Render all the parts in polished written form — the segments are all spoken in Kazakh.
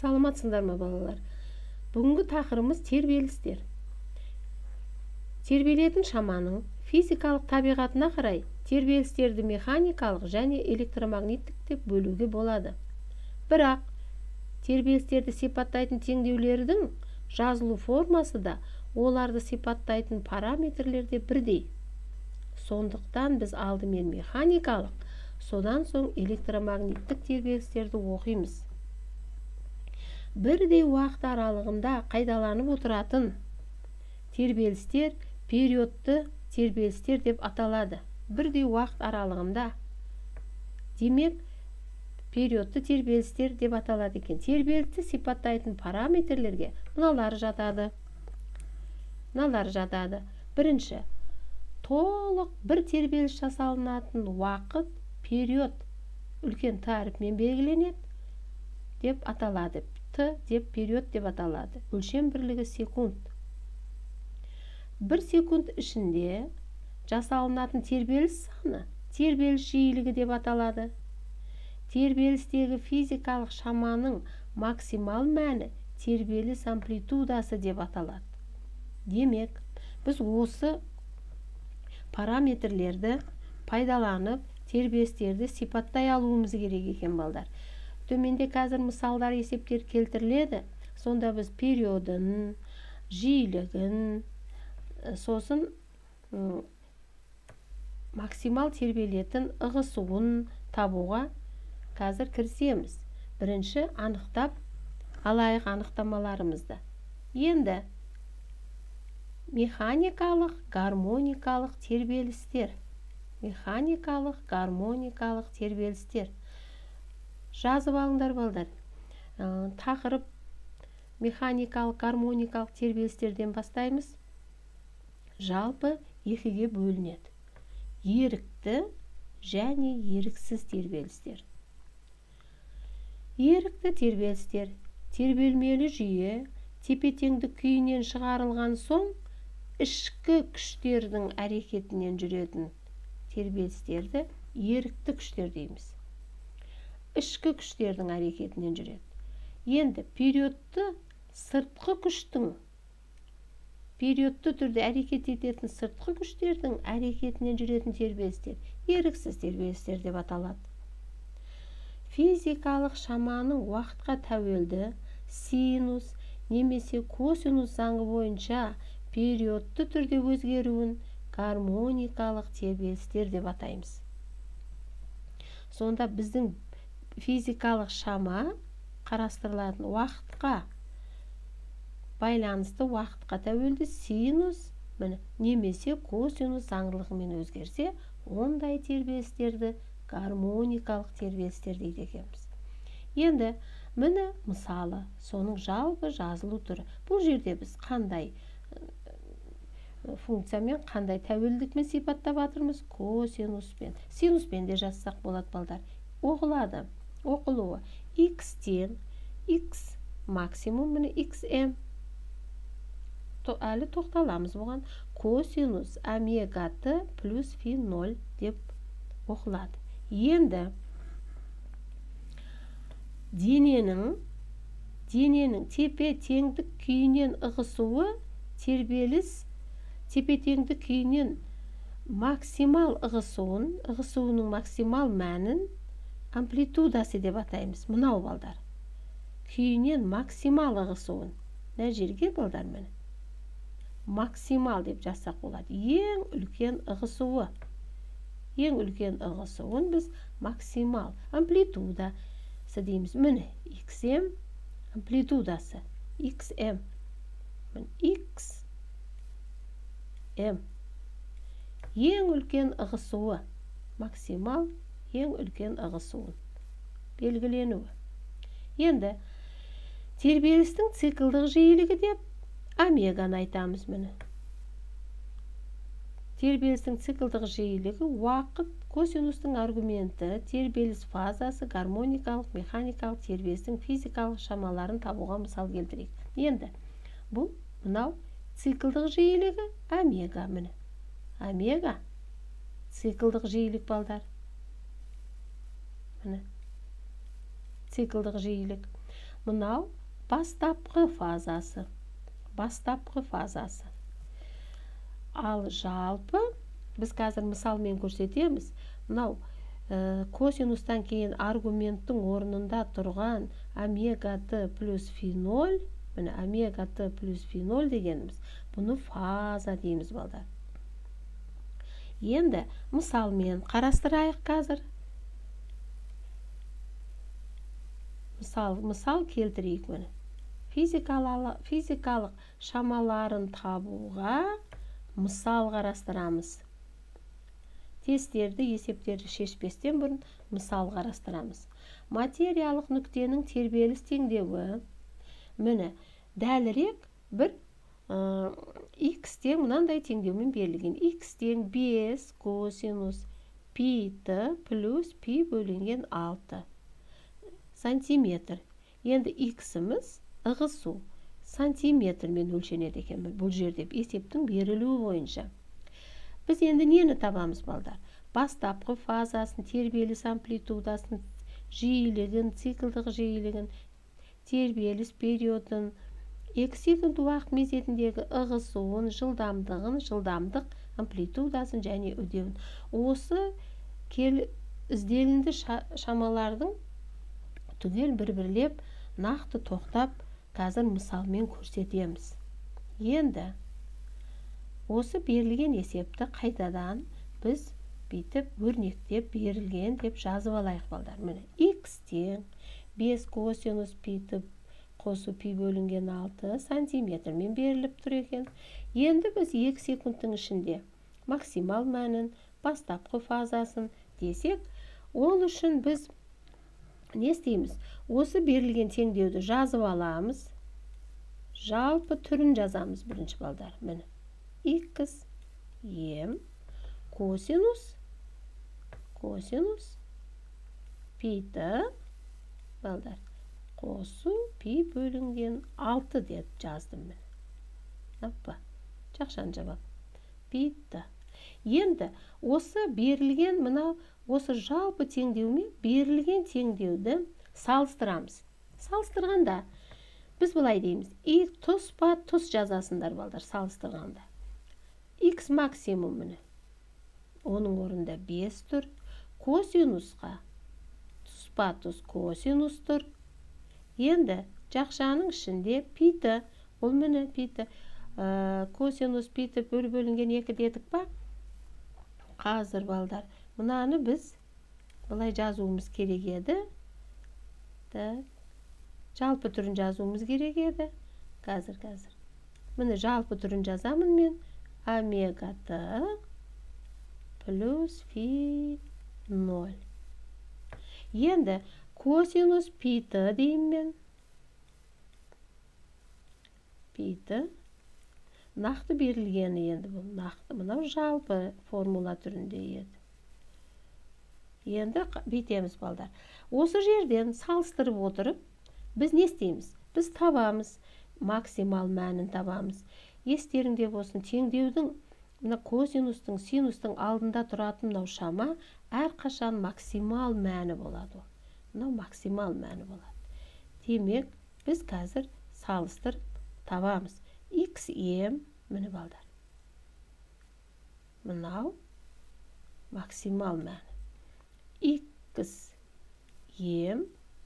Саламатсыңдар ма балалар? Бүгінгі тақырыбымыз тербелістер. Тербелетін шаманың физикалық табиғатына қарай тербелістерді механикалық және электромагниттік деп бөлуге болады. Бірақ тербелістерді сипаттайтын теңдеулердің жазылу формасы да оларды сипаттайтын параметрлерде бірдей. Сондықтан біз алдымен механикалық, содан соң электромагниттік тербелістерді оқимыз. Бірдей уақыт аралығында қайдаланып отыратын тербелістер периодты тербелістер деп аталады. Бірдей уақыт аралығында, демек, периодты тербелістер деп аталады екен. Тербелісті сипаттайтын параметрлерге мыналар жатады. Бірінші, толық бір тербеліс жасалынатын уақыт период үлкен Т әріпімен белгіленеді деп аталады. Т деп период деп аталады. Өлшем бірлігі секунд. Бір секунд ішінде жасалынатын тербеліс саны тербеліс жиілігі деп аталады. Тербелістегі физикалық шаманың максимал мәні тербеліс амплитудасы деп аталады. Демек, біз осы параметрлерді пайдаланып тербелістерді сипаттай алуымыз керек екен балдар. Төменде қазір мысалдар есептер келтіріледі. Сонда біз периодын, жиілігін, сосын максимал тербелетін ығысуын табуға қазір кірісеміз. Бірінші анықтап алайық анықтамаларымызды. Енді механикалық, гармоникалық тербелістер. Жазып алыңдар балдар. Тақырып механикалық, гармоникалық тербелістерден бастаймыз. Жалпы екіге бөлінеді. Ерікті және еріксіз тербелістер. Ерікті тербелістер тербелмелі жүйе тепе-теңдік күйінен шығарылған соң ішкі күштердің әрекетінен жүретін тербелістерді ерікті күштер дейміз. Ішкі күштердің әрекетінен жүреді. Енді периодты түрде әрекет ететін сыртқы күштердің әрекетінен жүретін тербелістер еріксіз тербелістер деп аталады. Физикалық шаманың уақытқа тәуелді синус немесе косинус заңы бойынша периодты түрде өзгеруін гармоникалық тербелістер деп атаймыз. Сонда біздің физикалық шама қарастырылатын уақытқа байланысты уақытқа тәуелді синус немесе косинус заңдылығымен өзгерсе, ондай тербелістерді гармоникалық тербелістер дейді екенбіз. Енді міне мысалы, соның жалпы жазылу түрі. Бұл жерде біз қандай функциямен, қандай тәуелдікмен сипаттап жатырмыз? Косинуспен. Синуспен де жазсақ болады балдар. Оқылуы x-тен x максимум, міне xm. Әлі тоқталамыз бұған. Косинус омега т плюс фи 0 деп оқылады. Енді дененің тепе-теңдік күйінен ығысуы тербеліс тепе-теңдік күйінен максимал ығысуының максимал мәнін амплитудасы деп атаймыз. Мынау балдар. Күйінен максимал ығысуын. Мына жерге балдар мені. Максимал деп жазсақ болады. Ең үлкен ығысуын біз максимал амплитудасы дейміз. Міне xm амплитудасы. xm. Ең үлкен ығысуы. Максимал ең үлкен ығысуын белгіленуі. Енді тербелістің циклдық жиілігі деп омеганы айтамыз міне. Тербелістің циклдық жиілігі уақыт косинустың аргументі, тербеліс фазасы, гармоникалық, механикалық тербелістің физикалық шамаларын табуға мысал келтірейік. Енді бұл мынау циклдық жиілігі омега міне. Омега циклдық жиілік балдар. Циклдық жиілік. мынау бастапқы фазасы. Ал жалпы біз қазір мысалмен көрсетеміз. Мынау косинустан кейін аргументтің орнында тұрған омега т плюс фи0, міне омега т плюс фи0 дегеніміз, бұны фаза дейміз балдар. Енді мысалмен қарастырайық қазір. Мысал келтірейік міне. Физикалық шамаларын табуға мысал қарастырамыз. Тесттерді, есептерді шешпестен бұрын мысал қарастырамыз. Материялық нүктенің тербеліс теңдеуі. Міне, дәлірек бір x тең мынандай теңдеумен берілген. X тең 5 косинус пи т плюс пи бөлінген 6 сантиметр. Енді x-іміз ығысу сантиметрмен өлшенеді екен бұл жерде есептің берілуі бойынша. Біз енді нені табамыз балдар? Бастапқы фазасын, тербеліс амплитудасын, жиілігін, циклдық жиілігін, тербеліс периодын, 2 секунд уақыт мезетіндегі ығысуын, жылдамдық амплитудасын және үдеуін. Осы ізделінді шамалардың түгел бір-бірлеп нақты тоқтап қазір мысалмен көрсетеміз. Енді осы берілген есепті қайтадан біз бүйтіп өрнектеп берілген деп жазып алайық балдар. Міне x тең 5 косинус пи т қосу пи бөлінген 6 сантиметрмен беріліп тұр екен. Енді біз 2 секундтың ішінде максимал мәнін, бастапқы фазасын десек, ол үшін біз не істейміз? Осы берілген теңдеуді жазып аламыз. Жалпы түрін жазамыз бірінші балдар. Міне x ем косинус пи т балдар қосу пи бөлінген 6 деп жаздым мен. Аппа, жақшан жабам. Пи т. Енді осы берілген мынау осы жалпы теңдеумен берілген теңдеуді салыстырамыз. Салыстырғанда біз былай дейміз. Тұспа тұс жазасындар балдар салыстырғанда. X максимум міне. Оның орында 5 тұр. Косинусқа тұспа тұс косинус тұр. Енді жақшаның ішінде пи т. Ол міне пи т. Косинус пи т бөлінген 2 дедік па? Қазір балдар. Мынаны біз былай жазуымыз керек еді. Жалпы түрін жазуымыз керек еді. Қазір. Міне жалпы түрін жазамын мен. Омега т плюс фи 0. Енді косинус пи т деймін мен. Пи т. Нақты берілгені енді бұл. Нақты. Мынау жалпы формула түрінде еді. Енді бүйтеміз балдар. Осы жерден салыстырып отырып, біз не істейміз? Біз табамыз. Максимал мәнін табамыз. Естеріңде болсын, теңдеудің косинустың, синустың алдында тұратын мынау шама әрқашан максимал мәні болады. Мынау максимал мәні болады. Демек, біз қазір салыстырып табамыз. X ем, міне балдар. Мынау максимал мәні. X ем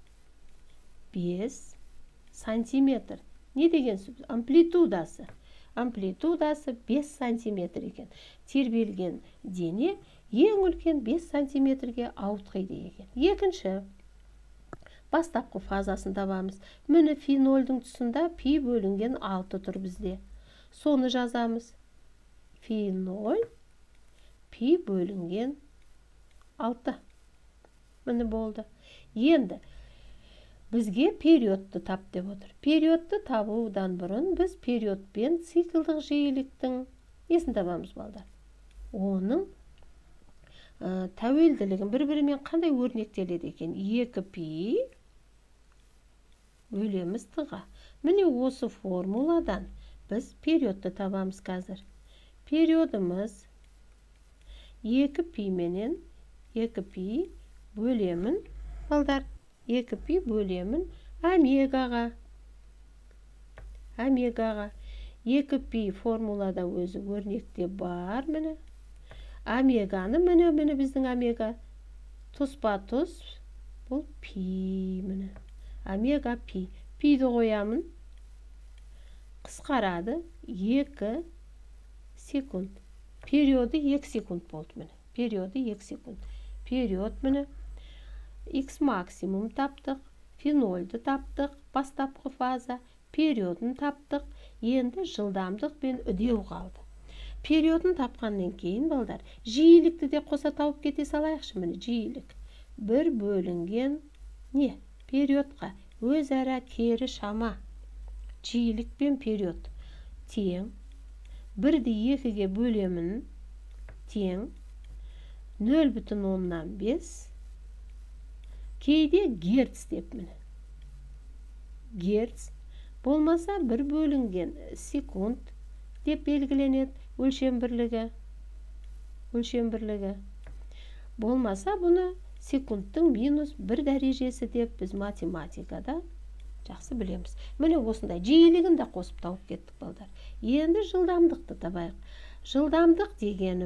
5 сантиметр. Не деген сөз? Амплитудасы. Амплитудасы 5 сантиметр екен. Тербелген дене ең үлкен 5 сантиметрге ауытқиды екен. Екінші, бастапқы фазасын табамыз. Міне фи 0-дің тұсында пи бөлінген 6 тұр бізде. Соны жазамыз. Фи 0 пи бөлінген 6. Міне болды. Енді бізге периодты тап деп отыр. Периодты табудан бұрын біз периодпен циклдық жиіліктің несін табамыз балдар? Оның тәуелділігін бір-бірімен қандай өрнектеледі екен? 2 пи бөлеміз т-ға. Міне осы формуладан біз периодты табамыз қазір. Периодымыз 2 пи менен 2 пи бөлемін балдар. 2 пи бөлемін омегаға 2π формулада өзі өрнекте бар, міне. Омеганы, міне біздің омега тұспа тұс, бұл пи, міне. Омега пи. Пиді қоямын. Қысқарады 2 секунд. Периоды 2 секунд болды, міне. Периоды 2 секунд. Период, міне. X максимум таптық. Фенольді таптық. Бастапқы фаза. Периодын таптық. Енді жылдамдық пен үдеу қалды. Периодын тапқаннан кейін, балдар, жиілікті де қоса тауып кете салайықшы, міне, жиілік. Бір бөлінген не? Периодқа өзара кері шама. Жиілік пен период тең. 1/2-ге бөлемін тең 0,5 кейде герц деп, міне. Герц болмаса 1 бөлінген секунд деп белгіленеді. Өлшем бірлігі. Болмаса бұны секундтың -1 дәрежесі деп біз математикада жақсы білеміз. Міне осындай жиілігін де қосып тауып кеттік, балдар. Енді жылдамдықты табайық. Жылдамдық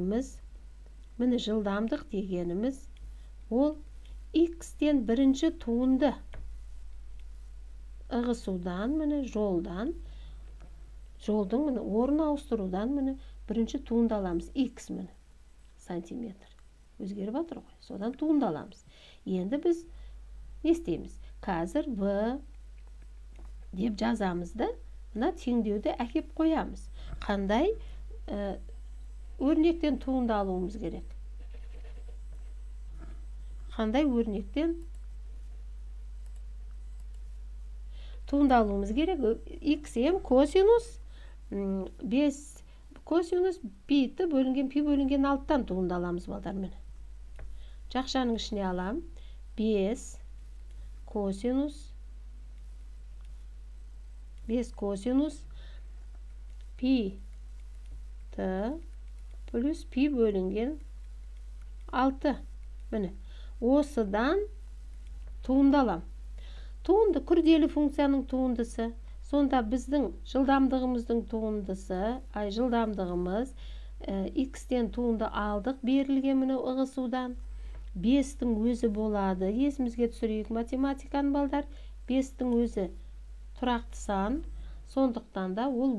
дегеніміз, ол X-тен бірінші туынды ығысудан, міне, жолдың, міне, орын ауыстырудан, міне, бірінші туынды аламыз. X, міне, сантиметр. Өзгеріп жатыр ғой. Содан туынды аламыз. Енді біз не істейміз? Қазір V деп жазамыз да, мына теңдеуді әкеп қоямыз. Қандай өрнектен туынды алуымыз керек? Қандай өрнектен туынды алуымыз керек? XM косинус 5 косинус пи-ті бөлінген пи бөлінген 6-тан туынды аламыз, балдар, міне. Жақшаның ішіне алам. 5 косинус пи-ті плюс пи бөлінген 6. Міне, осыдан туынды алам. Туынды күрделі функцияның туындысы. Сонда біздің жылдамдығымыз X-тен туынды алдық берілген, міне, ығысудан. 5-тің өзі болады. Есімізге түсірейік математиканың, балдар. 5-тің өзі тұрақты сан. Сондықтан да ол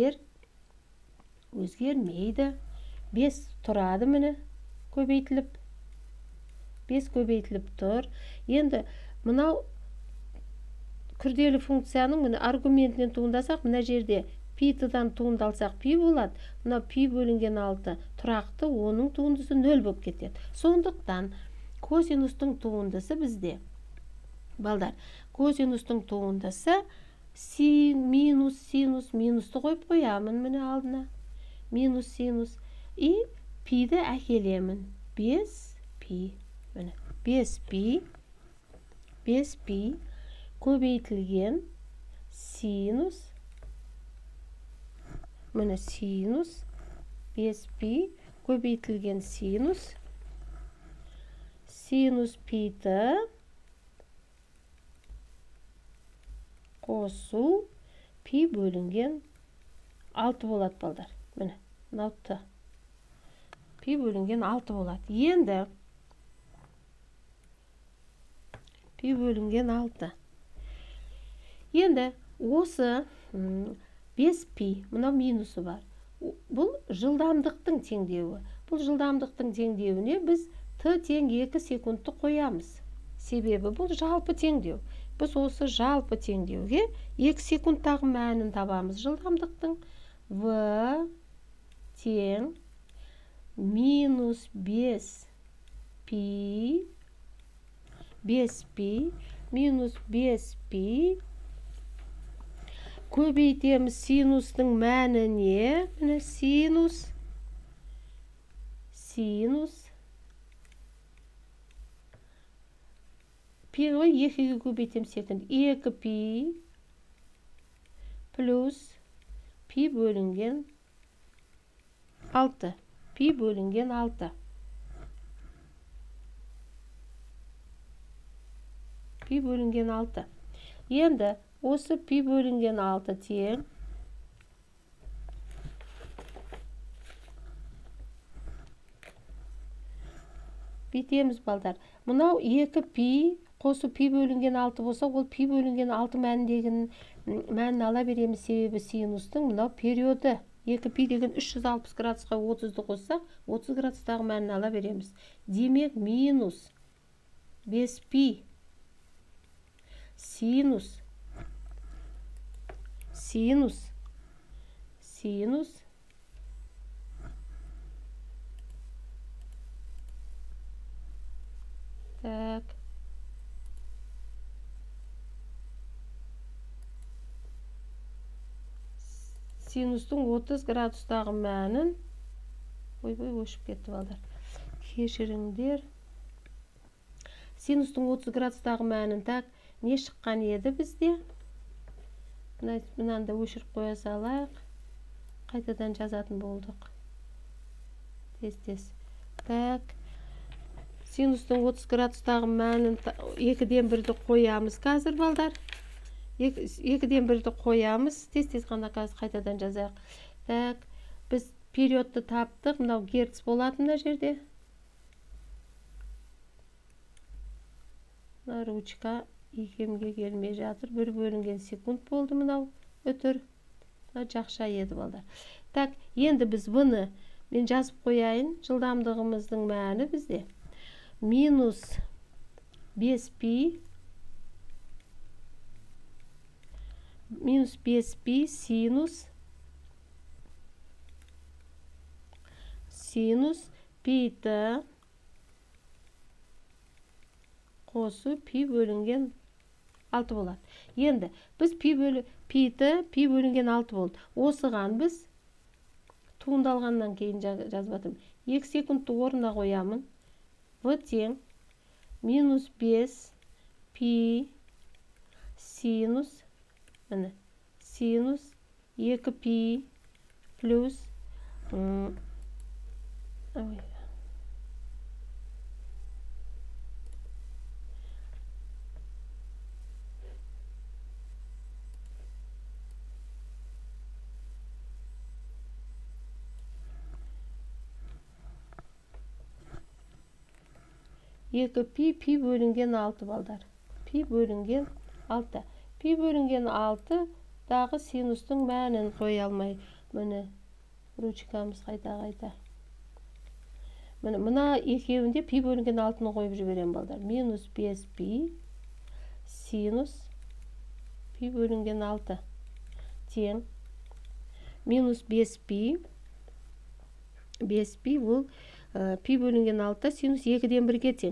өзгермейді. 5 тұрады, міне, көбейтіліп. 5 көбейтіліп тұр. Енді мынау күрделі функцияның, міне, аргументінен туындасақ, мына жерде пи-тыдан туындалсақ пи болады. Мына пи бөлінген 6 тұрақты, оның туындысы 0 болып кетеді. Сондықтан косинустың туындысы бізде, балдар, косинустың туындысы минус синус, минусты қойып қоямын, міне, алдына. Минус синус. И пиді әкелемін. 5 пи. Міне, 5 пи көбейтілген синус. Міне, синус. 5 пи көбейтілген синус. Синус пи-ті қосу пи бөлінген 6 болады, балдар. Міне, мынау пи бөлінген 6 болады. Енді пи бөлінген 6. Енді осы 5 пи, мынау минусы бар. Бұл жылдамдықтың теңдеуі. Бұл жылдамдықтың теңдеуіне біз т тең 2 секундты қоямыз. Себебі бұл жалпы теңдеу. Біз осы жалпы теңдеуге 2 секундтағы мәнін табамыз. Жылдамдықтың V тең минус 5 пи минус 5 пи көбейтеміз синустың мәніне. Міне, синус пи ғой 2-ге көбейтем секунд. 2 пи плюс пи бөлінген 6. Пи бөлінген 6. Пи бөлінген 6. Енді осы пи бөлінген 6 тең бүйтеміз балдар. Мынау 2 пи қосу пи бөлінген 6 болса, ол пи бөлінген 6 мәнін ала береміз, себебі синустың мынау периоды. 2 пи деген 360 градусқа 30-ды қоссақ, 30 градустағы мәнін ала береміз. Демек, минус 5 пи синус так, синустың 30 градустағы мәнін, өшіп кетті балдар, кешіріңдер. Синустың 30 градустағы мәнін, так, не шыққан еді бізде? Мынанда өшіріп қоя салайық. Қайтадан жазатын болдық. Тез. Так, синустың 30 градустағы мәнін 2-ден 1-ді қоямыз қазір балдар. 2-ден 1-ді қоямыз. Тез қана қайтадан жазайық. Так, біз периодты таптық. Мынау герц болатын мына жерде. Мына ручка икемге келмей жатыр. 1 бөлінген секунд болды мынау. Өтір. Жақша еді балдар. Так, енді біз бұны мен жазып қояйын. Жылдамдығымыздың мәні бізде. Минус 5 пи синус пи-ті қосу пи бөлінген 6 болады. Енді біз пи бөлінген 6 болды. Осыған біз туындалғаннан кейін жазып жатырмын. 2 секундты орнына қоямын. В тең минус 5 пи синус 2 пи плюс 2 пи бөлінген 6 балдар. Пи бөлінген 6. Пи бөлінген 6 дағы синустың мәнін қоя алмай. Міне, ручкамыз қайта. Мына екеуінде пи бөлінген 6-ны қойып жіберем балдар. Минус 5 пи синус пи бөлінген 6 тең. Минус 5 пи бұл пи бөлінген 6 синус 2-ден 1-ге тең.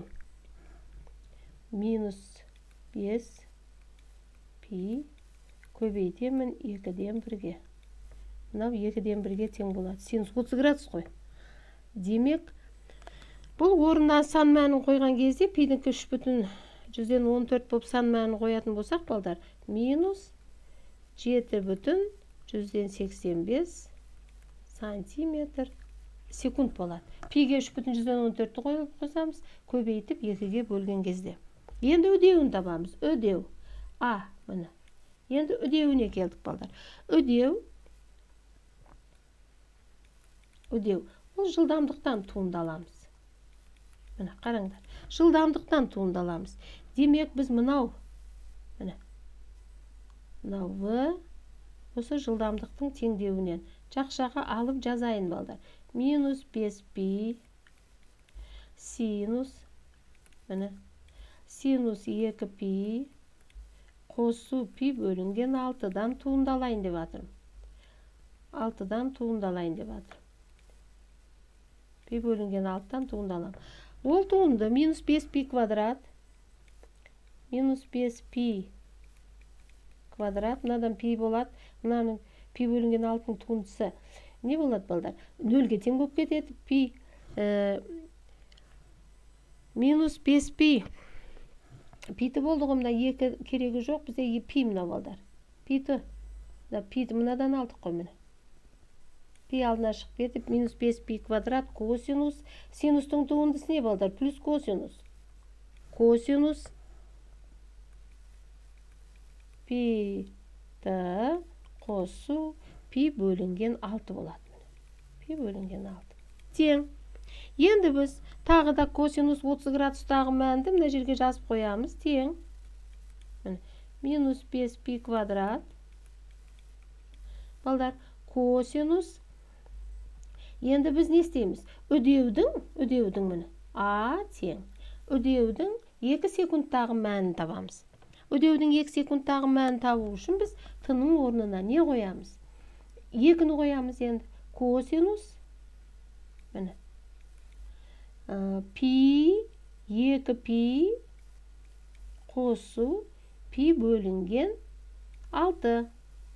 Минус 5 пи көбейтемін 2-ден 1-ге. Мынау 2-ден 1-ге тең болады. Синус 30 градус қой. Демек, бұл орнына сан мәнін қойған кезде пидің 3,14 болып сан мәнін қоятын болсақ, балдар, минус 7,85 сантиметр секунд болады. Пиге 3,14-ті қосамыз, көбейтіп 2-ге бөлген кезде. Енді үдеуін табамыз. Үдеу. Міне. Енді үдеуіне келдік, балдар. Үдеу. Бұл жылдамдықтан туындаламыз. Міне, қараңдар. Жылдамдықтан туындаламыз. Демек, біз мынау В осы жылдамдықтың теңдеуінен жақшаға алып жазайын, балдар. Минус 5 пи синус 2 пи қосу пи бөлінген 6-дан туындалайын деп жатырмын. 6-дан туындалайын деп жатырмын. Пи бөлінген 6-дан туындалам. Ол туынды минус 5 пи квадрат. Минус 5 пи квадрат. Мынадан пи болады. Мынаның пи бөлінген 6-ның туындысы. Не болады, балдар? 0-ге тең болып кетеді. Пи минус 5 пи. Пи-ті болды ғымда 2 керегі жоқ. Бізде пи мына, балдар. Пи-ті мынадан алдық қой мені. Пи алдына шығып кетіп, минус 5 пи квадрат косинус. Синустың туындысы не, балдар? Плюс косинус. Косинус пи-ті қосу пи бөлінген 6 болады. Пи бөлінген 6. Тең. Енді біз тағы да косинус 30 градустағы мәнді мына жерге жазып қоямыз. Тең. Минус 5 пи квадрат. Балдар, косинус. Енді біз не істейміз? Үдеудің міне. А тең. Үдеудің 2 секундтағы мәнін табамыз. Үдеудің 2 секундтағы мәнін табу үшін біз тының орнына не қоямыз? 2-ні қоямыз енді. Косинус. Міне. Пи, 2 пи қосу пи бөлінген 6.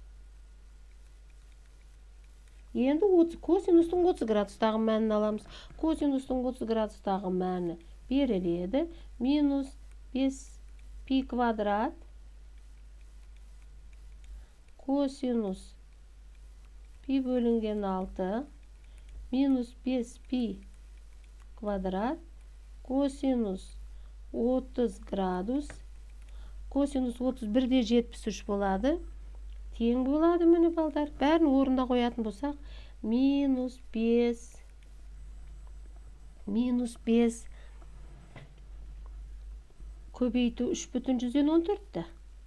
Енді косинустың 30 градустағы мәнін аламыз. Косинустың 30 градустағы мәні беріледі. Минус 5 пи квадрат. Косинус пи бөлінген 6. Минус 5 пи квадрат. Косинус 30 градус. Косинус 31,73 болады. Тең болады міне балдар. Бәрін орында қоятын болсақ, минус 5 көбейту 3,14-ті.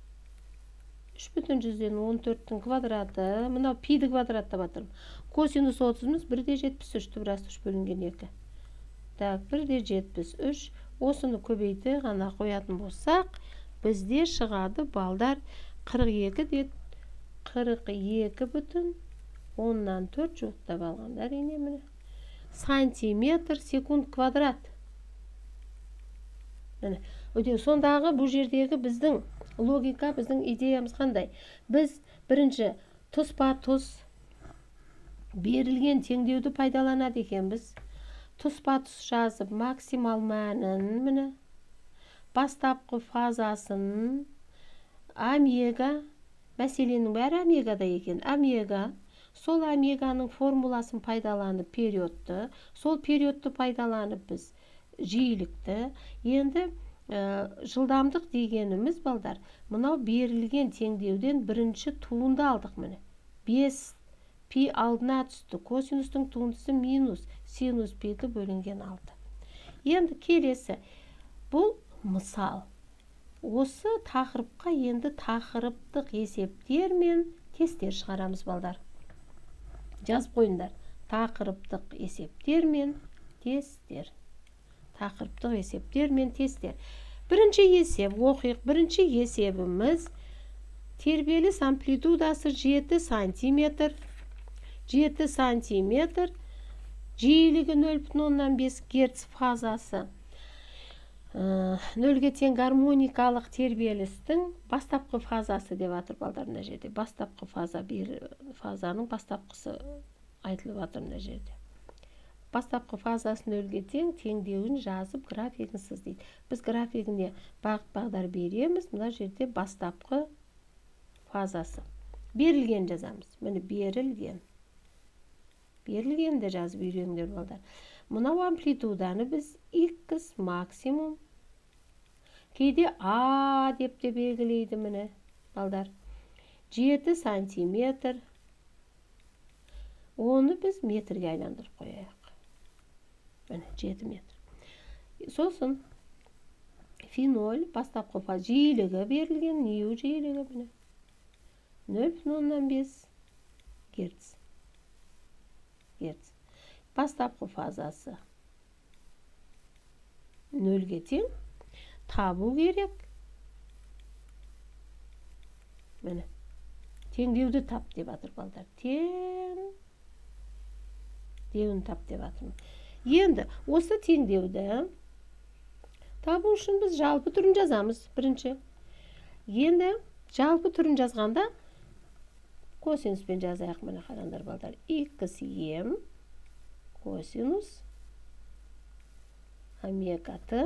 3,14-тің квадраты, мынау пиді квадраттап атырмын. Косинус 30-мыз 1,73-ті біраз 3 бөлінген 2. Так, 1,73. Осыны көбейті ғана қоятын болсақ, бізде шығады балдар 42,4 жуықтап алғандар міне. Сантиметр секунд квадрат. Өте сондағы бұл жердегі біздің логика, біздің идеямыз қандай? Біз бірінші тұспа-тұс берілген теңдеуді пайдаланады екенбіз. Тұспа-тұс жазып максимал мәнін міне. Бастапқы фазасын омега, мәселенің бәрі омегада екен. Омега, сол омеганың формуласын пайдаланып периодты, сол периодты пайдаланып біз жиілікті. Енді жылдамдық дегеніміз балдар, мынау берілген теңдеуден бірінші туынды алдық міне. 5 пи алдына түсті. Косинустың туындысы минус синус пиді бөлінген 6. Енді келесі, бұл мысал. Осы тақырыпқа енді тақырыптық есептер мен тесттер шығарамыз балдар. Жазып қойыңдар. Тақырыптық есептер мен тесттер. Тақырыптық есептер мен тесттер. Бірінші есеп оқиық. Бірінші есебіміз тербеліс амплитудасы 7 сантиметр. 7 сантиметр. Жиілігі 0,5 герц фазасы. 0-ге тең гармоникалық тербелістің бастапқы фазасы деп атыр балдар мына жерде. Бастапқы фаза, фазаның бастапқысы айтылып атыр мына жерде. Бастапқы фазасы 0-ге тең, теңдеуін жазып графигін сыздайды. Біз графигіне бағыт-бағдар береміз. Мына жерде бастапқы фазасы. Берілген жазамыз. Міне берілген. Берілгенді жазып үйреніңдер балдар. Мынау амплитуданы біз x максимум, кейде А деп те белгілейді міне балдар. 7 сантиметр. Оны біз метрге айландырып қояйық. Міне 7 метр. Сосын фенол бастапқы фаза жиілігі берілген, неу жиілігі міне 0,5 герц. Бастапқы фазасы 0-ге тең, табу керек. Міне, теңдеуді тап деп атыр балдар. Теңдеуін тап деп атыр. Енді осы теңдеуді табу үшін біз жалпы түрін жазамыз бірінші. Енді жалпы түрін жазғанда косинуспен жазайық міне қараңдар балдар. X ем косинус омега-т.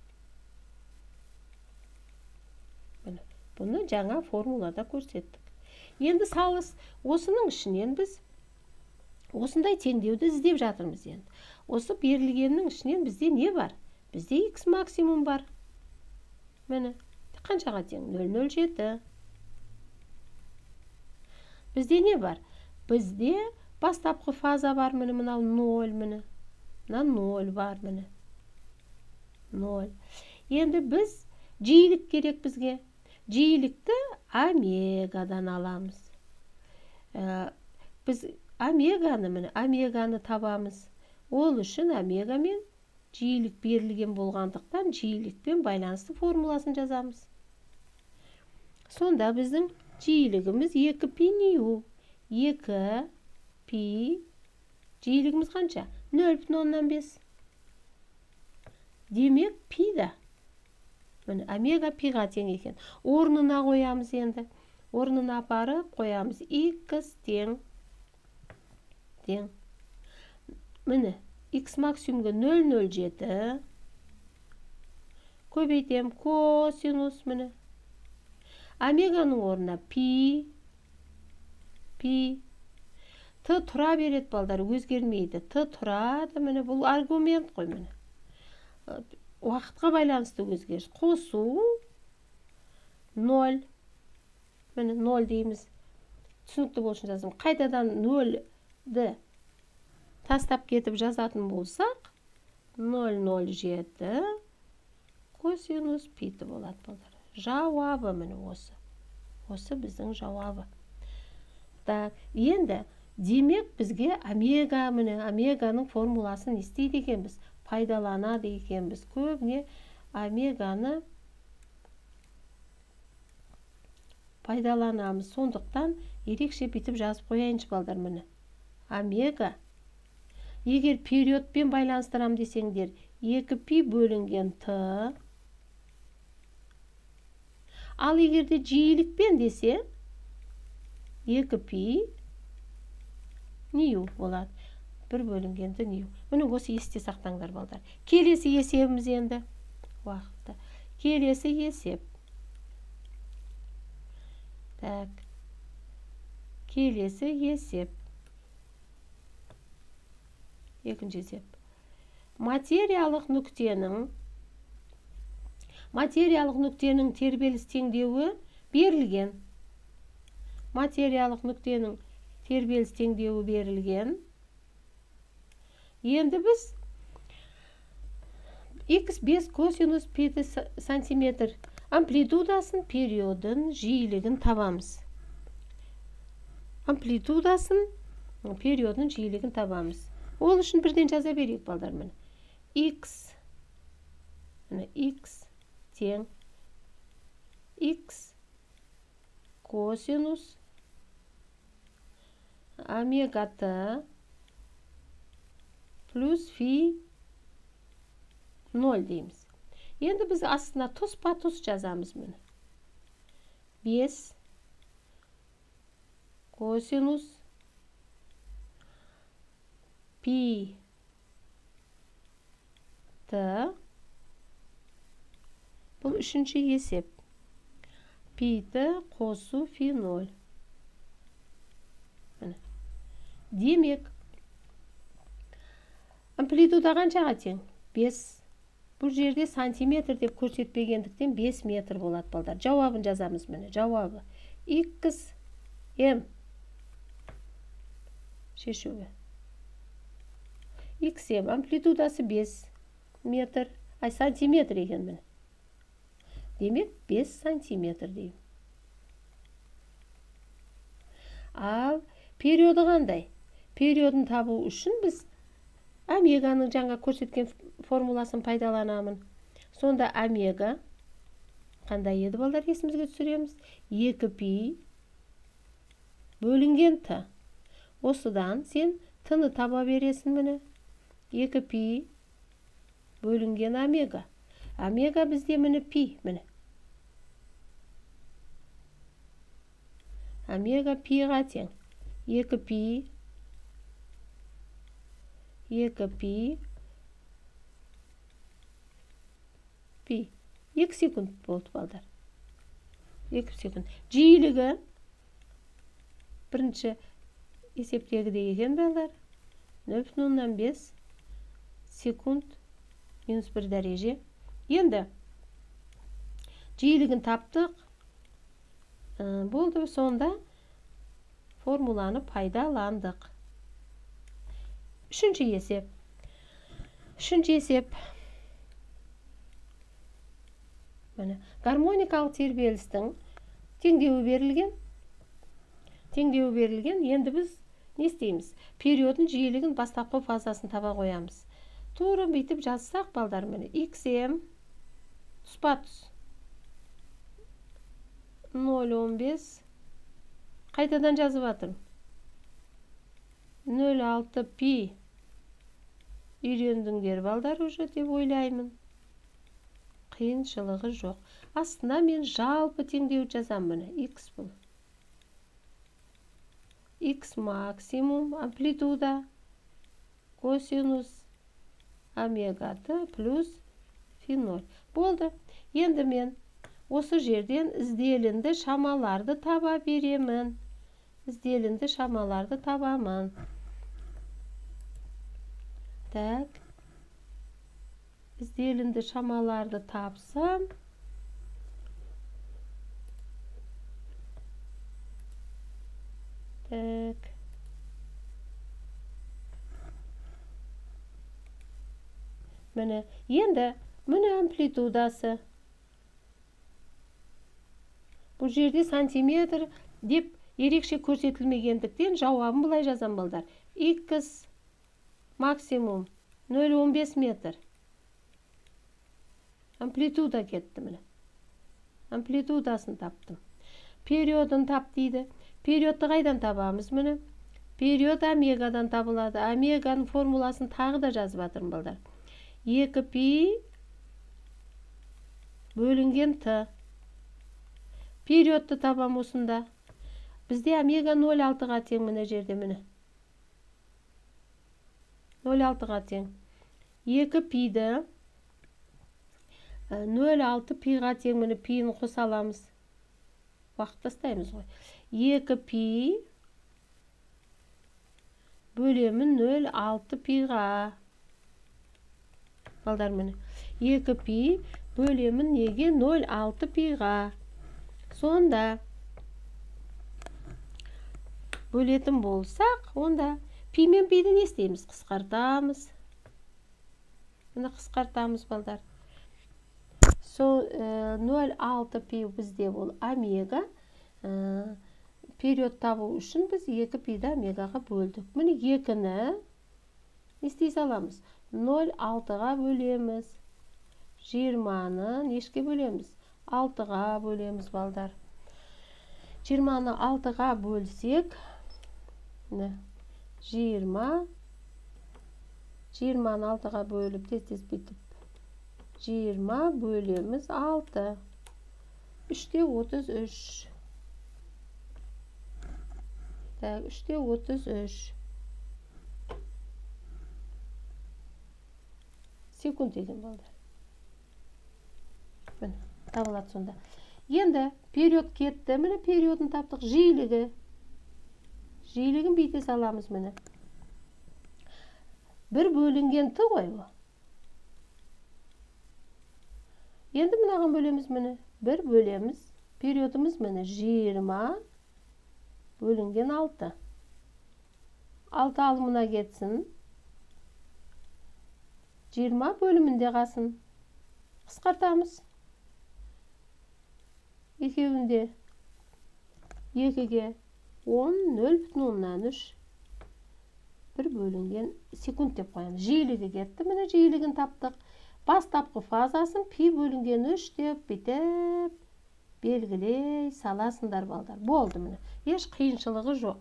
Бұны жаңа формулада көрсеттік. Енді салыс осының ішінен біз осындай теңдеуді іздеп жатырмыз енді. Осы берілгеннің ішінен бізде не бар? Бізде x максимум бар. Міне, қаншаға тең? 0,07. Бізде не бар? Бізде бастапқы фаза бар, мынау 0, мына 0 бар, 0. Енді біз жиілік керек бізге. Жиілікті омегадан аламыз. Біз омеганы табамыз. Ол үшін омегамен жиілік берілген болғандықтан жиілікпен байланысты формуласын жазамыз. Сонда біздің жиілігіміз 2π нью. 2π жиілігіміз қанша? 0,5. Демек пида. Омега пиға тең екен. Орнына қоямыз енді. Орнына апарып қоямыз. X тең. Міне, X максимумға 0,07. Көбейтем косинус, міне. Омеганың орнына пи. Т тұра береді балдар, өзгермейді. Т тұрады, міне, бұл аргумент қой, міне. Уақытқа байланысты өзгеріс. Қосу 0. Міне 0 дейміз. Түсінікті болсын жаздым. Қайтадан 0-ді тастап кетіп жазатын болсақ, 0,07 косинус питі болады балдар. Жауабы міне осы. Осы біздің жауабы. Так, енді демек бізге омеганың формуласын істейді екенбіз. Пайдаланады екенбіз. Көбіне омеганы пайдаланамыз. Сондықтан ерекше бітіп жазып қояйыншы балдар, міне. Омега, егер периодпен байланыстырам десеңдер, 2π бөлінген Т. Ал егерде жиілікпен десе, 2π нью болады. 1 бөлінгенді нью. Мұны осы есте сақтаңдар балдар. Келесі есебіміз енді. Уақытта. Келесі есеп. Так. Келесі есеп. Екінші есеп. Материялық нүктенің тербеліс теңдеуі берілген. Материялық нүктенің тербеліс теңдеуі берілген. Енді біз x5 косинус 5 сантиметр амплитудасын, периодын, жиілігін табамыз. Амплитудасын, периодын, жиілігін табамыз. Ол үшін бірден жаза берейік балдар, міне. X тең x косинус омега Т плюс фи 0 дейміз. Енді біз астына тұспа тұс жазамыз, міне. 5 косинус пи Т. Бұл үшінші есеп. Пи Т қосу фи 0. Демек, амплитуда қаншаға тең? 5. Бұл жерде сантиметр деп көрсетпегендіктен 5 метр болады балдар. Жауабын жазамыз, міне. Жауабы x м. Шешуі. X м. Амплитудасы 5 метр. Сантиметр екен, міне. Демек, 5 сантиметр деймін. Ал периоды қандай? Периодын табу үшін біз омеганың жаңа көрсеткен формуласын пайдаланамын. Сонда омега қандай еді балдар, есімізге түсіреміз? 2π бөлінген Т. Осыдан сен Т-ны таба бересің, міне. 2π бөлінген омега. Омега бізде міне пи, міне. Омега пиға тең. 2π 2π 2 секунд болды балдар. 2 секунд. Жиілігі бірінші есептегіде екен балдар. 0,5 секунд минус 1 дәреже. Енді жиілігін таптық. Болды, сонда формуланы пайдаландық. Үшінші есеп. Гармоникалық тербелістің теңдеуі берілген. Енді біз не істейміз? Периодын, жиілігін, бастапқы фазасын таба қоямыз. Тура бүйтіп жазсақ, балдар, xm тұспа-тұс 0,15 қайтадан жазып атырмын. 0,6 пи үйрендіңдер, балдар, уже деп ойлаймын. Қиыншылығы жоқ. Астына мен жалпы теңдеу жазамын. X бұл. X максимум амплитуда косинус омега-т плюс фи 0. Болды. Енді мен осы жерден ізделінді шамаларды таба беремін. Ізделінді шамаларды табамын. Так. Ізделінді шамаларды тапсам, так. Енді амплитудасы. Бұл жерде сантиметр деп ерекше көрсетілмегендіктен жауабын былай жазам, балдар. X максимум 0,15 метр. Амплитуда кетті, амплитудасын таптым. Периодын тап дейді. Периодты қайдан табамыз, Период омегадан табылады. Омеганың формуласын тағы да жазып атырмын, балдар. 2 пи бөлінген т. Периодты табам осында. Бізде омега 0,6-ға тең, жерде, 0,6-ға тең. 2 пиді 0,6 пиға тең, пиін қоса аламыз. Уақыт тастаймыз ғой. 2 пи бөлемін 0,6 пиға. Балдар, 2 пи бөлемін неге 0,6 пиға. Сонда бөлетін болсақ, онда пи мен пиді не істейміз? Қысқартамыз. Қысқартамыз, балдар. 0,6 пи бізде ол омега. Период табу үшін біз 2 пиді омегаға бөлдік. 2-ні не істей саламыз? 0,6-ға бөлеміз. 20-ны нешке бөлеміз? 6-ға бөлеміз, балдар. 20-ны 6-ға бөлсек, 20-ны 6-ға бөліп, тез бітіп. 20 бөлеміз 6. 3-те 33. Так, 3-те 33. Секунд деген, балдар. Табылады сонда. Енді период кетті. Периодын таптық. Жиілігі. Жиілігін бейте саламыз. Бір бөлінген т ғой бұл. Енді мынаған бөлеміз. Бір бөлеміз. Периодымыз 20 бөлінген 6. 6 алымына кетсін. 20 бөлімінде қасын. Қысқартамыз. Екеуінде 2-ге 10, 0,3. Бір бөлінген секунд деп қоямыз. Жиілігі кетті. Жиілігін таптық. Бастапқы фазасын пи бөлінген 3 деп бітіп белгілей саласындар, балдар. Болды, еш қиыншылығы жоқ.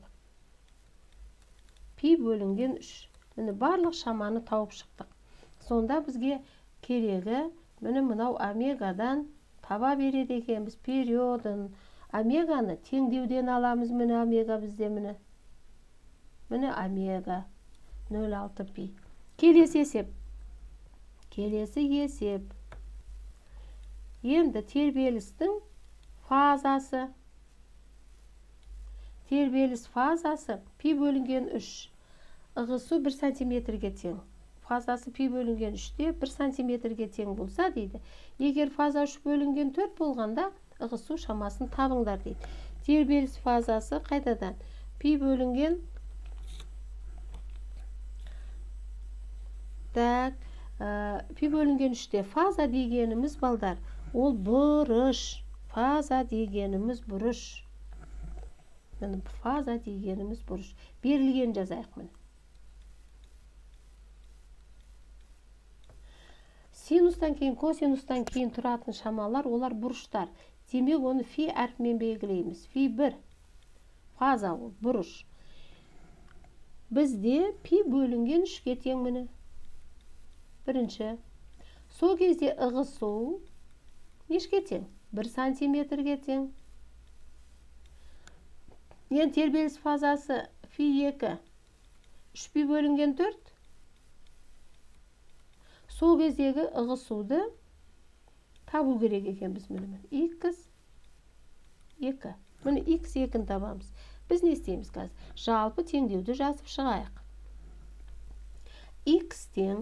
Пи бөлінген 3. Барлық шаманы тауып шықтық. Сонда бізге керегі мынау омегадан таба береді екенбіз периодын. Омеганы теңдеуден аламыз. Омега бізде омега 0,6 пи. Келесі есеп. Енді тербелістің фазасы. Тербеліс фазасы пи бөлінген 3. Ығысу 1 сантиметрге тең. Фазасы пи бөлінген 3-те 1 сантиметрге тең болса, дейді. Егер фаза 3 бөлінген 4 болғанда, ығысу шамасын табыңдар, дейді. Тербеліс фазасы қайтадан Пи бөлінген пи бөлінген 3-те фаза дегеніміз балдар, ол бұрыш. Фаза дегеніміз бұрыш. Фаза дегеніміз бұрыш. Берілген жазайық міне. Синустан кейін, косинустан кейін тұратын шамалар, олар бұрыштар. Демек, оны фи әрпімен белгілейміз. Фи 1. Фаза ол, бұрыш. Бізде пи бөлінген 3-ке тең міне. Бірінші. Сол кезде ығысу нешке тең? 1 сантиметрге тең. Енді тербеліс фазасы фи 2. 3 пи бөлінген 4. Сол кездегі ығысуды табу керек екенбіз міне. Х 2. Міне х 2-ні табамыз. Біз не істейміз қазір? Жалпы теңдеуді жазып шығайық. Х тең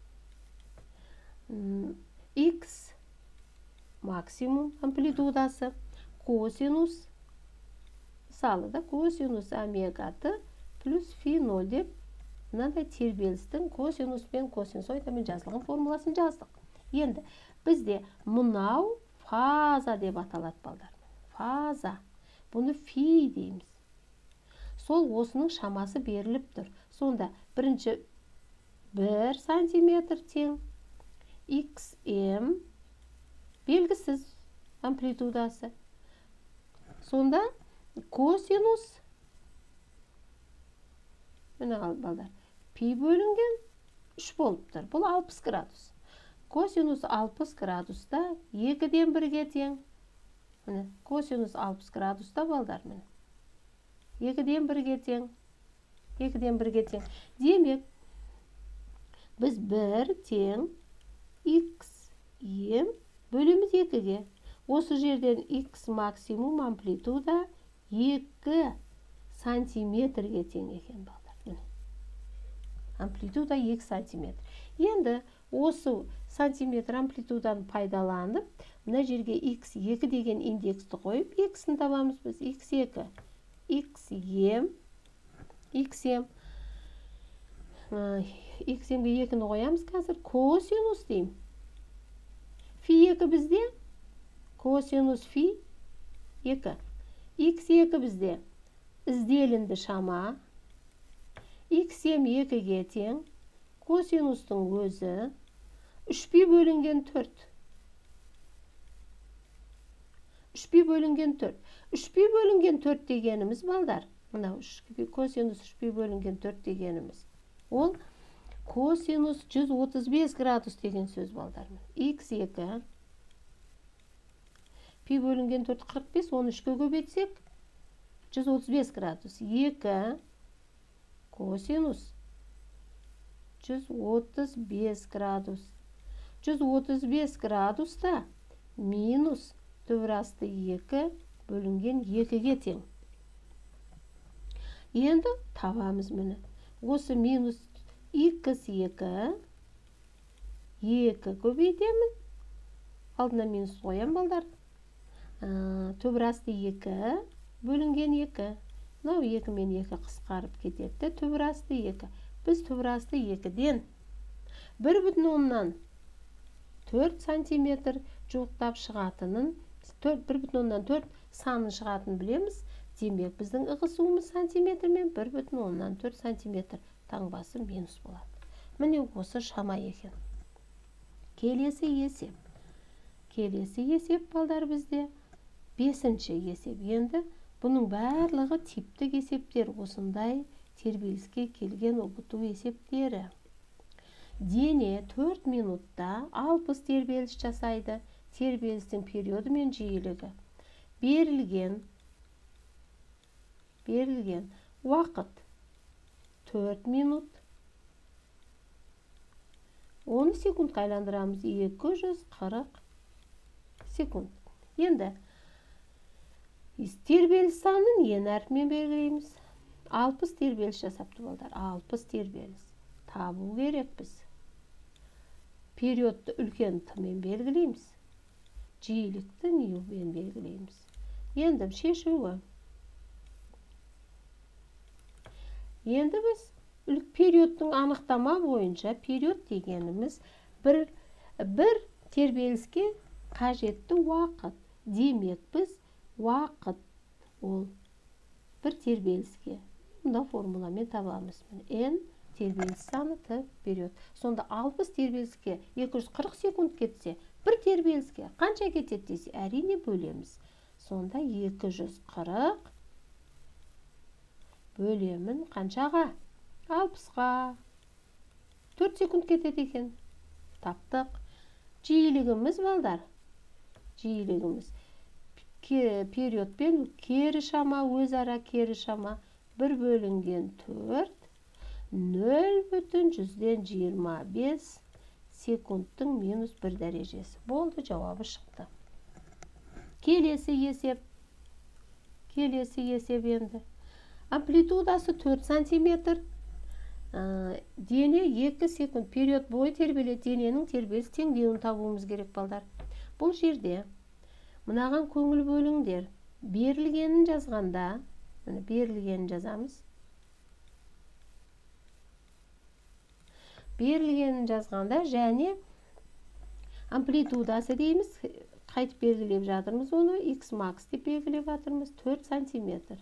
х максимум амплитудасы косинус, мысалы да косинус омега-т плюс фи 0 деп мынандай тербелістің косинус пен косинусоидамен жазылған формуласын жаздық. Енді бізде мынау фаза деп аталады балдар. Фаза. Бұны фи дейміз. Сол осының шамасы беріліп тұр. Сонда бірінші 1 сантиметр тең xm белгісіз амплитудасы. Сонда косинус міне балдар. Пи бөлінген 3 болып тұр. Бұл 60 градус. Косинус 60 градуста 2-ден 1-ге тең. Міне, косинус 60 градуста балдар міне. 2-ден 1-ге тең. 2-ден 1-ге тең. Демек, біз 1 тең xm бөлеміз 2-ге. Осы жерден x максимум амплитуда 2 сантиметрге тең екен балдар. Амплитуда 2 сантиметр. Енді осы сантиметр амплитуданы пайдаланып, мына жерге x2 деген индексті қойып, x-ін табамыз біз. x2. xm. xmге 2-ні қоямыз қазір. Косинус дейм. Фи 2 бізде. Косинус фи 2. x2 бізде. Ізделінді шама. xm 2-ге тең. Косинустың өзі 3 пи бөлінген 4. 3 пи бөлінген 4. 3 пи бөлінген 4 дегеніміз балдар. Мынау косинус 3 пи бөлінген 4 дегеніміз. Ол косинус 135 градус деген сөз балдар. x2 пи бөлінген 4 45, 13-ке көбейтсек 135 градус. 2 косинус 135 градус. 135 градуста минус төбірасты 2 бөлінген 2-ге тең. Енді табамыз мені. Осы минус x2 2 көбейтемін. Алдына минус қоям балдар. Төбірасты 2 бөлінген 2. Мынау 2 мен 2 қысқарып кетеді. Төбірасты 2. Біз төбірасты 2-ден 1,4 сантиметр жуықтап шығатынын, 1,4 санын шығатын білеміз. Демек, біздің ығысуымыз сантиметрмен 1,4 сантиметр таңбасы минус болады. Міне осы шама екен. Келесі есеп. Келесі есеп балдар бізде 5-ші есеп. Енді бұның барлығы типтік есептер, осындай тербеліске келген оқыту есептері. Дене 4 минутта 60 тербеліс жасайды. Тербелістің периоды мен жиілігі. Берілген уақыт 4 минут. 10 секундқа айландырамыз. 240 секунд. Енді тербеліс санын ен әрпімен белгілейміз. 60 тербеліс жасапты балдар. 60 тербеліс. Табу керек біз. Периодты үлкен Т-мен белгілейміз. Жиілікті нью-мен белгілейміз. Енді шешуі. Енді біз периодтың анықтама бойынша период дегеніміз бір тербеліске қажетті уақыт. Демек біз уақыт ол бір тербеліске. Мұнда формуламен табамыз. N тербеліс саны Т период. Сонда 60 тербеліске 240 секунд кетсе, бір тербеліске қанша кетеді десе, әрине бөлеміз. Сонда 240 бөлемін қаншаға? 60-ға. 4 секунд кетеді екен. Таптық. Жиілігіміз балдар. Жиілігіміз. Периодпен кері шама, өзара кері шама. 1 бөлінген 4. 0,25 секундтың минус 1 дәрежесі. Болды, жауабы шықты. Келесі есеп енді. Амплитудасы 4 сантиметр. Дене 2 секунд период бойы тербеледі. Дененің тербеліс теңдеуін табуымыз керек балдар. Бұл жерде мынаған көңіл бөліңдер. Берілгенін жазғанда, берілгенін жазамыз. Берілгенін жазғанда және амплитудасы дейміз. Қайтып белгілеп жатырмыз оны. X max деп белгілеп жатырмыз. 4 сантиметр.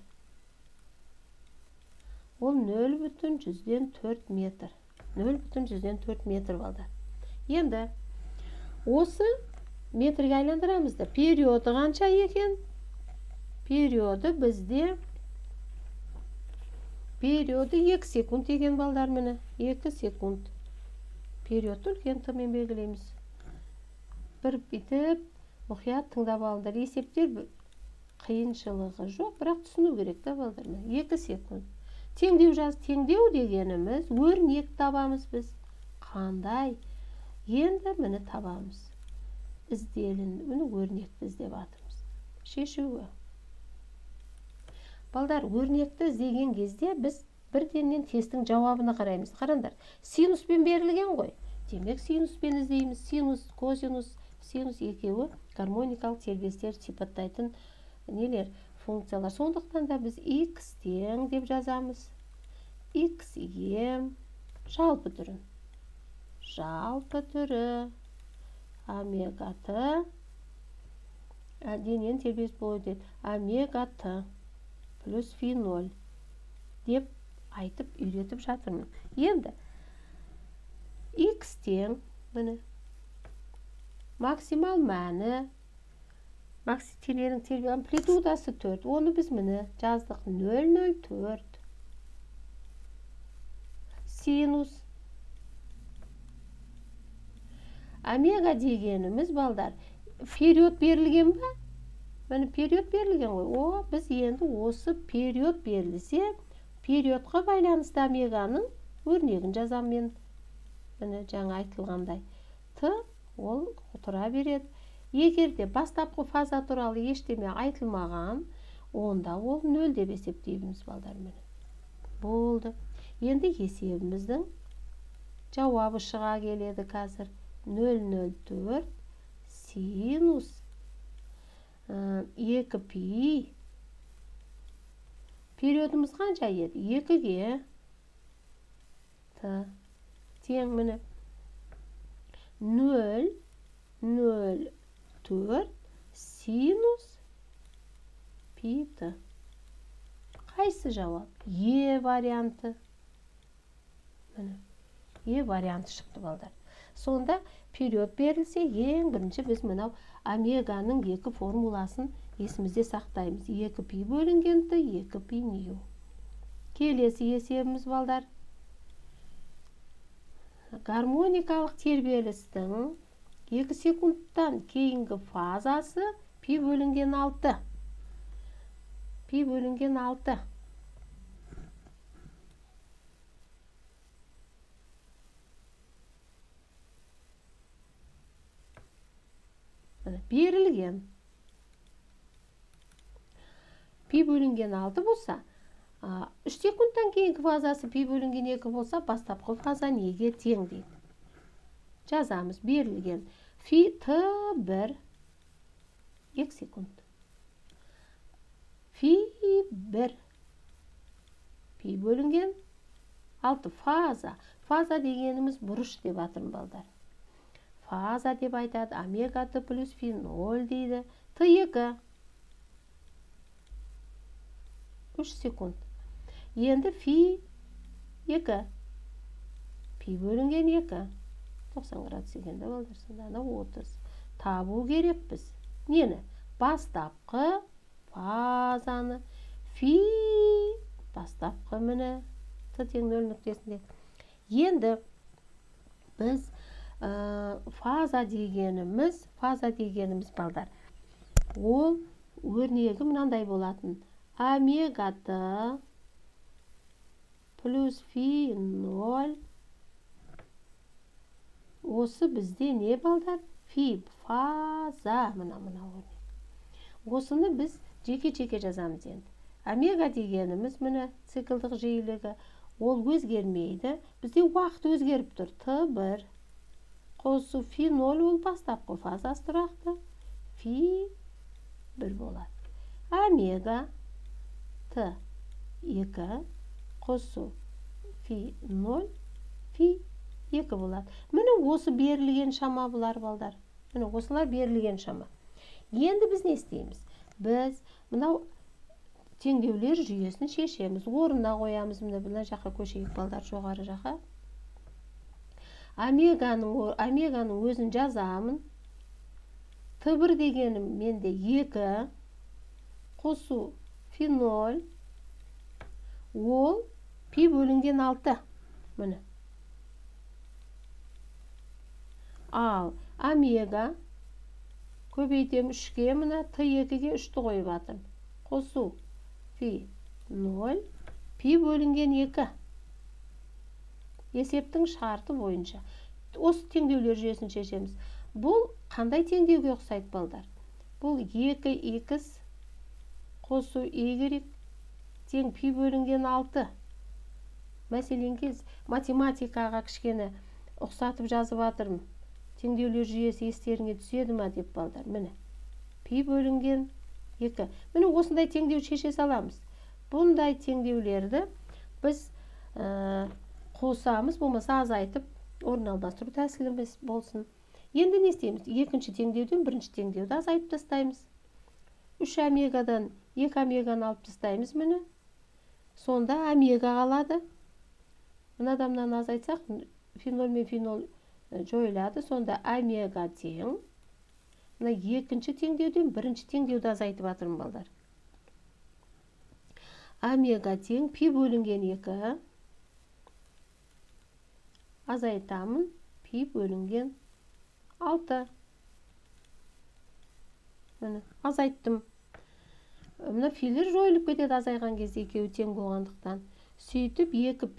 Ол 0,4 метр. 0,4 метр балдар. Енді осы метрге айландырамызды. Периоды қанша екен? Периоды бізде 2 секунд екен балдар міне. 2 секунд. Периодты үлкен Т-мен белгілейміз. Бір бітіп, мұқият тыңдап алыңдар. Есептер қиыншылығы жоқ, бірақ түсіну керек та балдар. 2 секунд. Теңдеу теңдеу дегеніміз өрнек табамыз біз. Қандай? Енді мені табамыз. Ізделін, өрнекті іздеп атырмыз. Шешуі. Балдар, өрнекті іздеген кезде біз бірденнен тесттің жауабына қараймыз. Қараңдар, синуспен берілген ғой. Демек, синуспен іздейміз. Синус, косинус, синус екеуі гармоникалық тербелістер сипаттайтын нелер? Функциялар. Сондықтан да біз x тең деп жазамыз. X ем жалпы түрін. Жалпы түрі омега Т денен тербеліс болады. Омега Т плюс фи 0 деп айтып үйретіп жатырмын. Енді x тең максимал мәні дененің амплитудасы 4. Оны біз жаздық 0,04. Синус. Омега дегеніміз балдар. Период берілген ба? Период берілген ғой. Біз енді осы период берілсе, периодқа байланысты омеганың өрнегін жазам мен. Жаңа айтылғандай. Т ол тұра береді. Егер де бастапқы фаза туралы ештеме айтылмаған, онда ол 0 деп есептейміз балдар мені. Болды. Енді есебіміздің жауабы шыға келеді қазір. 0,04 синус 2 пи. Периодымыз қанша еді? 2-ге Т тең мені 0,04 синус пи Т. Қайсы жауап? Е варианты. Е варианты шықты балдар. Сонда период берілсе, ең бірінші біз мынау омеганың 2 формуласын есімізде сақтаймыз. 2 пи бөлінген Т, 2 пи нью. Келесі есебіміз балдар. Гармоникалық тербелістің 2 секундтан кейінгі фазасы пи бөлінген 6. Пи бөлінген 6. Берілген. Пи бөлінген 6 болса, 3 секундтан кейінгі фазасы пи бөлінген 2 болса, бастапқы фаза неге тең дейді. Жазамыз. Берілген. Фи Т1 2 секунд. Фи 1 пи бөлінген 6 фаза. Фаза дегеніміз бұрыш деп атырым балдар. Фаза деп айтады. Омега Т плюс фи 0 дейді. Т2. 3 секунд. Енді фи 2. Пи бөлінген 2. 90 градус екенді балдар. Сонда 30. Табу керек біз. Нені? Бастапқы фазаны. Фи бастапқы міне. Т тең 0 нүктесінде. Енді біз фаза дегеніміз балдар. Ол өрнегі мынандай болатын. Омега Т плюс фи 0. Осы бізде не балдар? Фи фаза. Мына өрнек. Осыны біз жеке-жеке жазамыз енді. Омега дегеніміз міне циклдық жиілігі. Ол өзгермейді. Бізде уақыт өзгеріп тұр. Т1 қосу фи 0 ол бастапқы фазасы тұрақты. Фи 1 болады. Омега Т2 қосу фи 0 фи 2 болады. Міне осы берілген шама бұлар балдар. Міне осылар берілген шама. Енді біз не істейміз? Біз мынау теңдеулер жүйесін шешеміз. Орнына қоямыз. Мына жаққа көшейік балдар, жоғары жаққа. Омеганың өзін жазамын. Т1 дегенім менде 2 қосу фи 0 ол пи бөлінген 6. Міне. Ал омега көбейтем 3-ке, міне Т2-ге 3-ті қойып атырым. Қосу фи 0 пи бөлінген 2. Есептің шарты бойынша. Осы теңдеулер жүйесін шешеміз. Бұл қандай теңдеуге ұқсайды балдар? Бұл 2х қосу y тең пи бөлінген 6. Мәселен кез математикаға кішкені ұқсатып жазып атырмын. Теңдеулер жүйесі естеріңе түседі ма деп балдар. Міне. Пи бөлінген 2. Міне осындай теңдеу шеше саламыз. Бұндай теңдеулерді біз қосамыз, болмаса азайтып, орын алмастыру тәсіліміз болсын. Енді не істейміз? Екінші теңдеуден бірінші теңдеуді азайтып тастаймыз. 3 омегадан 2 омеганы алып тастаймыз міне. Сонда омега қалады. Мынадамнан азайтсақ, фи 0 мен фи 0 жойылады. Сонда омега тең. Мына екінші теңдеуден бірінші теңдеуді азайтып атырмын балдар. Омега тең пи бөлінген 2. Азайтамын. Пи бөлінген 6. Міне, азайттым. Мына филер жойылып кетеді азайған кезде екеуі тең болғандықтан. Сөйтіп 2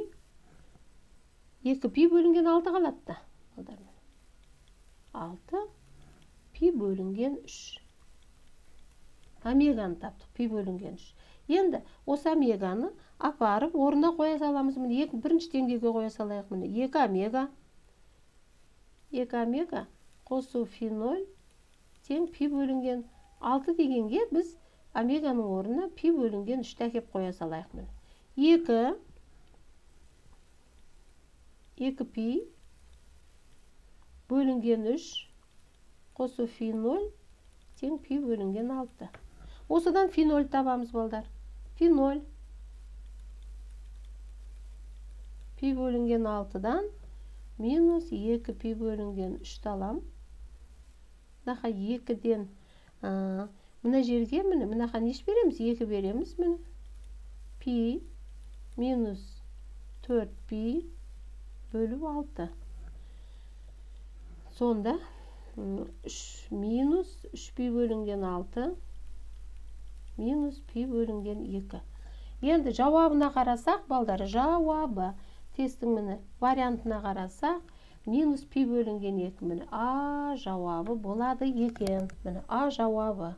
пи бөлінген 6 қалады да. 6 пи бөлінген 3. Омеганы таптық, пи бөлінген 3. Енді осы омеганы апарып орнына қоя саламыз. Міне бірінші теңдеуге қоя салайық. Міне 2 омега қосу фи 0 тең пи бөлінген 6 дегенге біз омеганың орнына пи бөлінген 3 әкеп қоя салайық. Міне 2 пи бөлінген 3 қосу фи 0 тең пи бөлінген 6. Осыдан фи 0 табамыз балдар. Фи 0 пи бөлінген 6-дан минус 2 пи бөлінген 3 алам. Мынақа 2-ден мына жерге мынақа неш береміз? 2 береміз. Міне пи минус 4 пи бөлу 6. Сонда минус 3 пи бөлінген 6 минус пи бөлінген 2. Енді жауабына қарасақ, балдар, жауабы тестің міне вариантына қарасақ, минус пи бөлінген 2. Міне А жауабы болады екен. Міне А жауабы.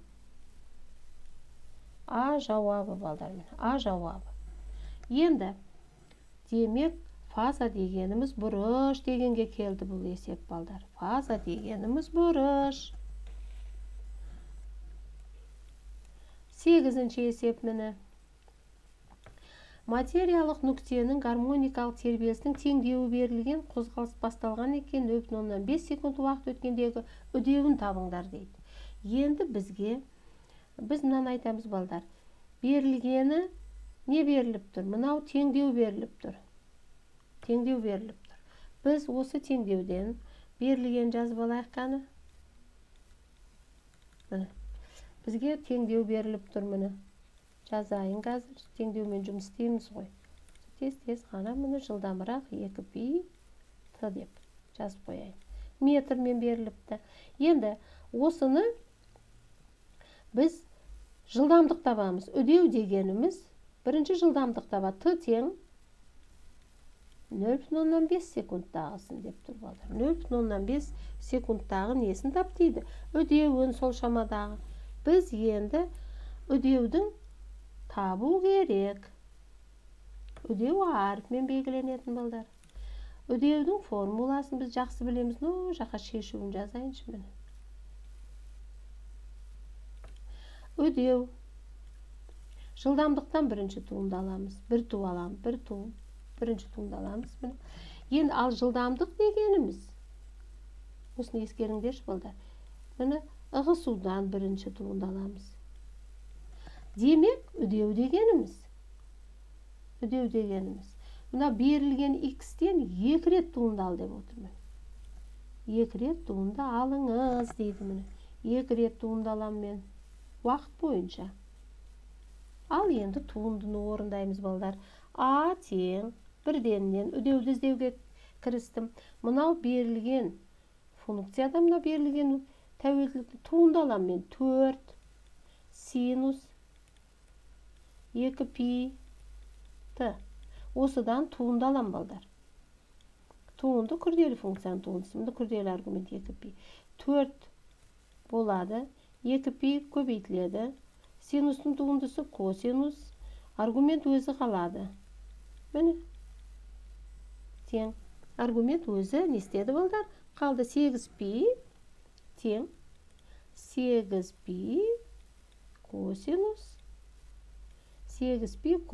А жауабы балдар. Міне А жауабы. Енді демек фаза дегеніміз бұрыш дегенге келді бұл есеп балдар. Фаза дегеніміз бұрыш. 8-ші есеп міне. материялық нүктенің гармоникалық тербелістің теңдеуі берілген, қозғалыс басталған екен, 0,5 секунд уақыт өткендегі үдеуін табыңдар дейді. Енді біз мынаны айтамыз балдар. Берілгені не беріліп тұр? Мынау теңдеу беріліп тұр. Теңдеу беріліп тұр. Біз осы теңдеуден берілген жазып алайық қаны. Бізге теңдеу беріліп тұр міне. Жазайын қазір. Теңдеумен жұмыс істейміз ғой. Тез ғана міне жылдамырақ 2π т деп жазып қояйын. Метрмен беріліпті. Енді осыны біз жылдамдық табамыз. Үдеу дегеніміз бірінші жылдамдық таба т тең 0,5 секундтағысын деп тұр балдар. 0,5 секундтағы несін тап дейді? Үдеуін сол шамадағы. Біз енді үдеудің табу керек. Үдеу әріпмен белгіленетін балдар. Үдеудің формуласын біз жақсы білеміз. Жаққа шешуін жазайыншы міне. Үдеу. Жылдамдықтан бірінші туынды аламыз. Бірінші туынды аламыз. Енді ал жылдамдық дегеніміз. Осыны ескеріңдерші балдар. Міне ығысудан бірінші туынды аламыз. Демек, үдеу дегеніміз. Мына берілген x-тен 2 рет туынды ал деп отырмын. 2 рет туынды алыңыз дейді міне. 2 рет туынды алам мен. Уақыт бойынша. Ал енді туындыны орындаймыз балдар. А тең бірденнен үдеуді іздеуге кірістім. Мынау берілген функцияда мына берілген тәуелділікті туынды алам мен. 4 синус 2π т. Осыдан туынды алам балдар. Туынды күрделі функцияның туындысы. Мында күрделі аргумент 2π. 4 болады. 2π көбейтіледі. Синустың туындысы косинус. Аргумент өзі қалады. Міне. Тең. Аргумент өзі не істеді балдар? Қалды 8π тең 8π косинус 2π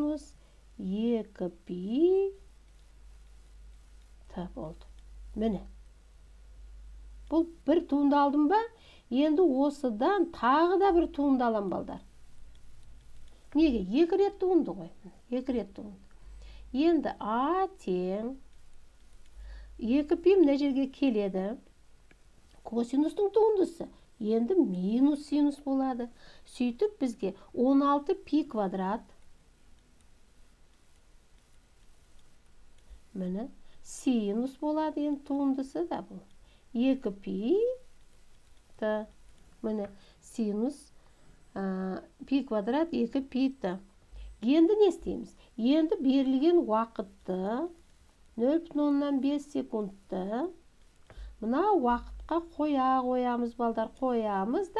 т болды. Міне. Бұл бір туынды алдым ба? Енді осыдан тағы да бір туынды алам балдар. Неге? 2 рет туынды ғой. 2 рет туынды. Енді А тең 2π мына жерге келеді. Косинустың туындысы. Енді минус синус болады. Сөйтіп бізге 16π квадрат. Міне. Синус болады. Енді туындысы да бұл. 2π т. Міне. Синус π квадрат 2π т. Енді не істейміз? Енді берілген уақытты 0,5 секундты мына уақытқа қоямыз балдар. Қоямыз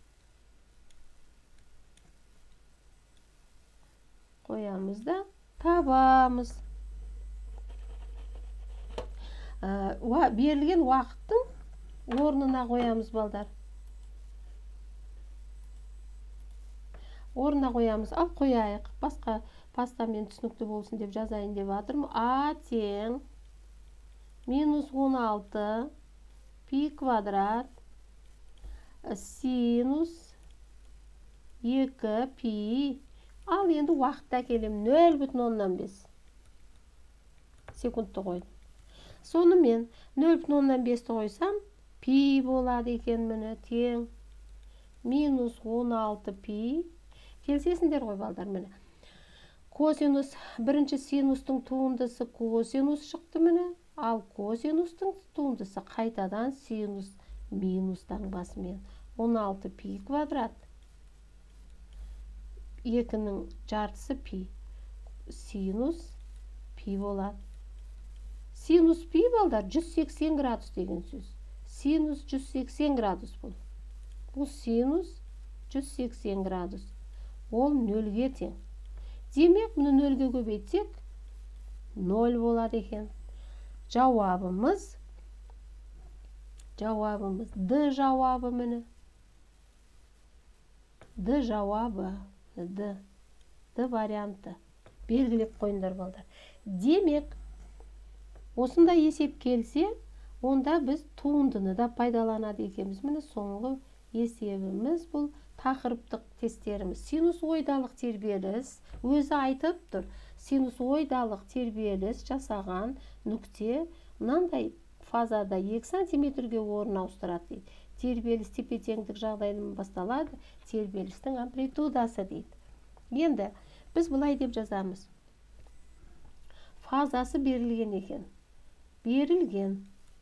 да табамыз. Берілген уақыттың орнына қоямыз балдар. Орнына қоямыз. Ал қояйық. Басқа мен түсінікті болсын деп жазайын деп жатырмын. А тең минус 16 π квадрат синус 2π. Ал енді уақытта келем 0,5 секундты қойдым. Сонымен 0,5-ті қойсам π болады екен міне тең минус 16π. Келсесіңдер ғой балдар міне. Косинус, бірінші синустың туындысы косинус шықты міне. Ал косинустың туындысы қайтадан синус минустан басымен 16π квадрат. 2-ның жартысы π. Синус π болады. Синус π балдар 180 градус деген сөз. Синус 180 градус бұл. Бұл синус 180 градус. Ол 0-ге тең. Демек, мұны 0-ге көбейтсек 0 болады екен. Жауабымыз Д жауабы міне. Д жауабы. Д варианты. белгілеп қойыңдар балдар. Демек, осындай есеп келсе, онда біз туындыны да пайдаланады екенбіз. Міне соңғы есебіміз бұл тақырыптық тесттеріміз. Синусоидалық тербеліс өзі айтып тұр. Синусоидалық тербеліс жасаған нүкте мынандай фазада 2 сантиметрге орын ауыстырады дейді. Тербеліс тепе-теңдік жағдайынан басталады, тербелістің амплитудасы дейді. Енді біз былай деп жазамыз. Фазасы берілген екен. Берілген.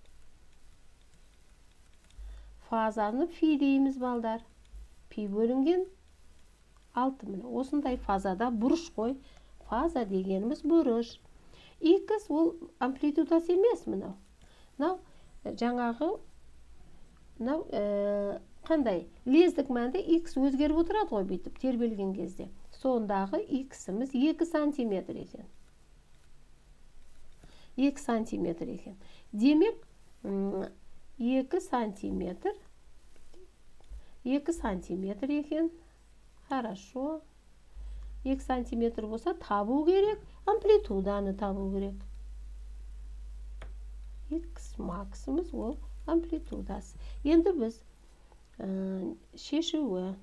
Фазаны фи дейміз балдар. Пи бөлінген 6. Міне осындай фазада бұрыш қой. Фаза дегеніміз бұрыш. X ол амплитудасы емес мынау. Мынау жаңағы қандай? Лездік мәнді X өзгеріп отырады ғой бүйтіп тербелген кезде. Сондағы X-іміз 2 сантиметр екен. 2 сантиметр екен. Демек 2 сантиметр екен. Хорошо. 2 сантиметр болса табу керек, амплитуданы табу керек. X максымыз ол амплитудасы. Енді біз шешуі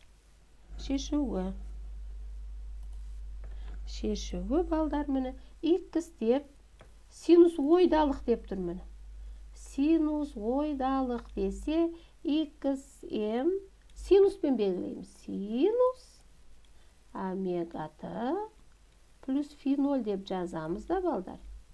балдар міне. X деп синусоидалық деп тұр міне. Синусоидалық десе XM синуспен белгілейміз. Синус омега-т плюс фи 0 деп жазамыз да балдар.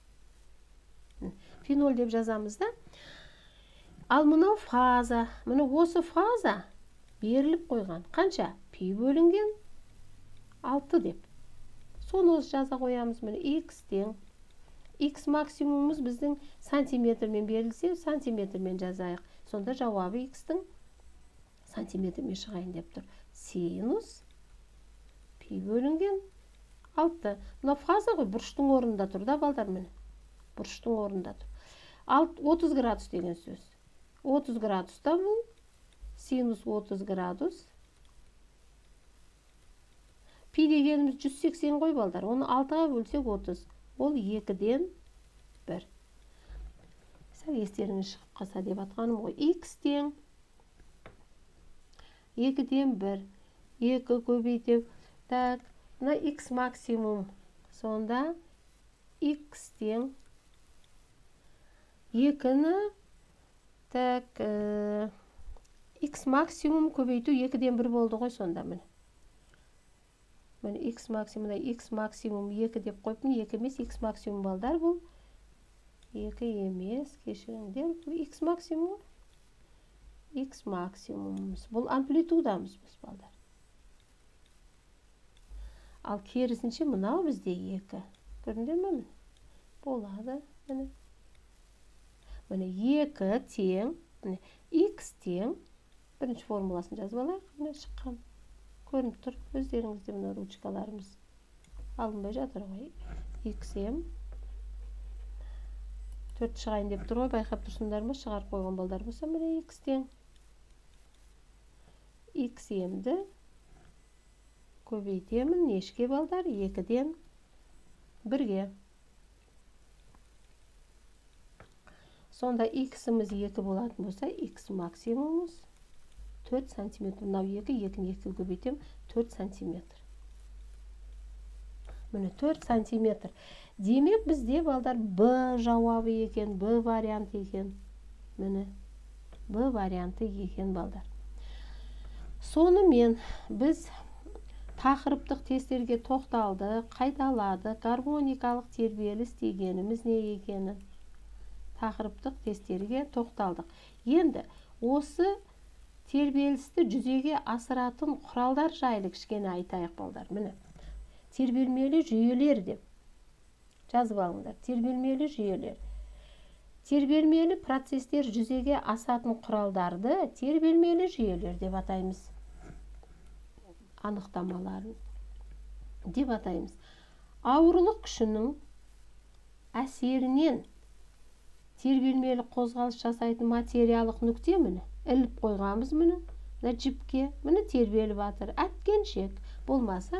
Фи 0 деп жазамыз да. Ал мынау фаза. Міне осы фаза беріліп қойған. Қанша? Пи бөлінген 6 деп. Соны жаза қоямыз. Міне X тең. X максимумымыз біздің сантиметрмен берілсе, сантиметрмен жазайық. Сонда жауабы X-тің сантиметрмен шығайын деп тұр. Синус пи бөлінген 6. Мына фаза ғой бұрыштың орнында тұр да балдар міне. Бұрыштың орнында тұр. 30 градус деген сөз. 30 градуста бұл синус 30 градус. Пи дегеніміз 180 ғой балдар. Оны 6-ға бөлсек 30. Ол 2-ден 1. Сәл естеріңіз шығып қалса деп атқаным ғой. X тең 2-ден 1. 2 көбейтіп. Так, мына X максимум. Сонда X тең 2-ні так X максимум көбейту 2-ден 1 болды ғой сонда міне. Міне X максимумда X максимум 2 деп қойыппын. 2 емес X максимум балдар бұл. 2 емес, кешіріңдер. Бұл X максимум. X максимумымыз. Бұл амплитудамыз біз балдар. Ал керісінше мынау бізде 2. Көрдіңдер ме? Болады. Міне 2 тең. X тең. Бірінші формуласын жазып алайық. Міне шыққан. Көрініп тұр. Өздеріңізде мына ручкаларымыз алынбай жатыр ғой. XM 4 шығайын деп тұр ғой. Байқап тұрсыңдар ма? Шығарып қойған балдар болса, міне X тең. XM-ді көбейтемін. Нешке балдар? 2-ден 1-ге. Сонда X-іміз 2 болатын болса, X максимумымыз 4 сантиметр. Мынау 2, 2-ні 2 көбейтем, 4 сантиметр. Міне 4 сантиметр. Демек бізде балдар Б жауабы екен, Б варианты екен. Міне Б варианты екен балдар. Сонымен біз тақырыптық тесттерге тоқталды, қайталады. Гармоникалық тербеліс дегеніміз не екенін тақырыптық тесттерге тоқталдық. Енді осы тербелісті жүзеге асыратын құралдар жайлы кішкене айтайық балдар. Міне тербелмелі жүйелер деп жазып алыңдар. Тербелмелі жүйелер. Тербелмелі процестер жүзеге асатын құралдарды тербелмелі жүйелер деп атаймыз. Анықтамаларын деп атаймыз. Ауырлық күшінің әсерінен тербелмелі қозғалыс жасайтын материялық нүкте міне. Іліп қойғамыз міне. Жіпке міне тербеліп атыр. Әткеншек болмаса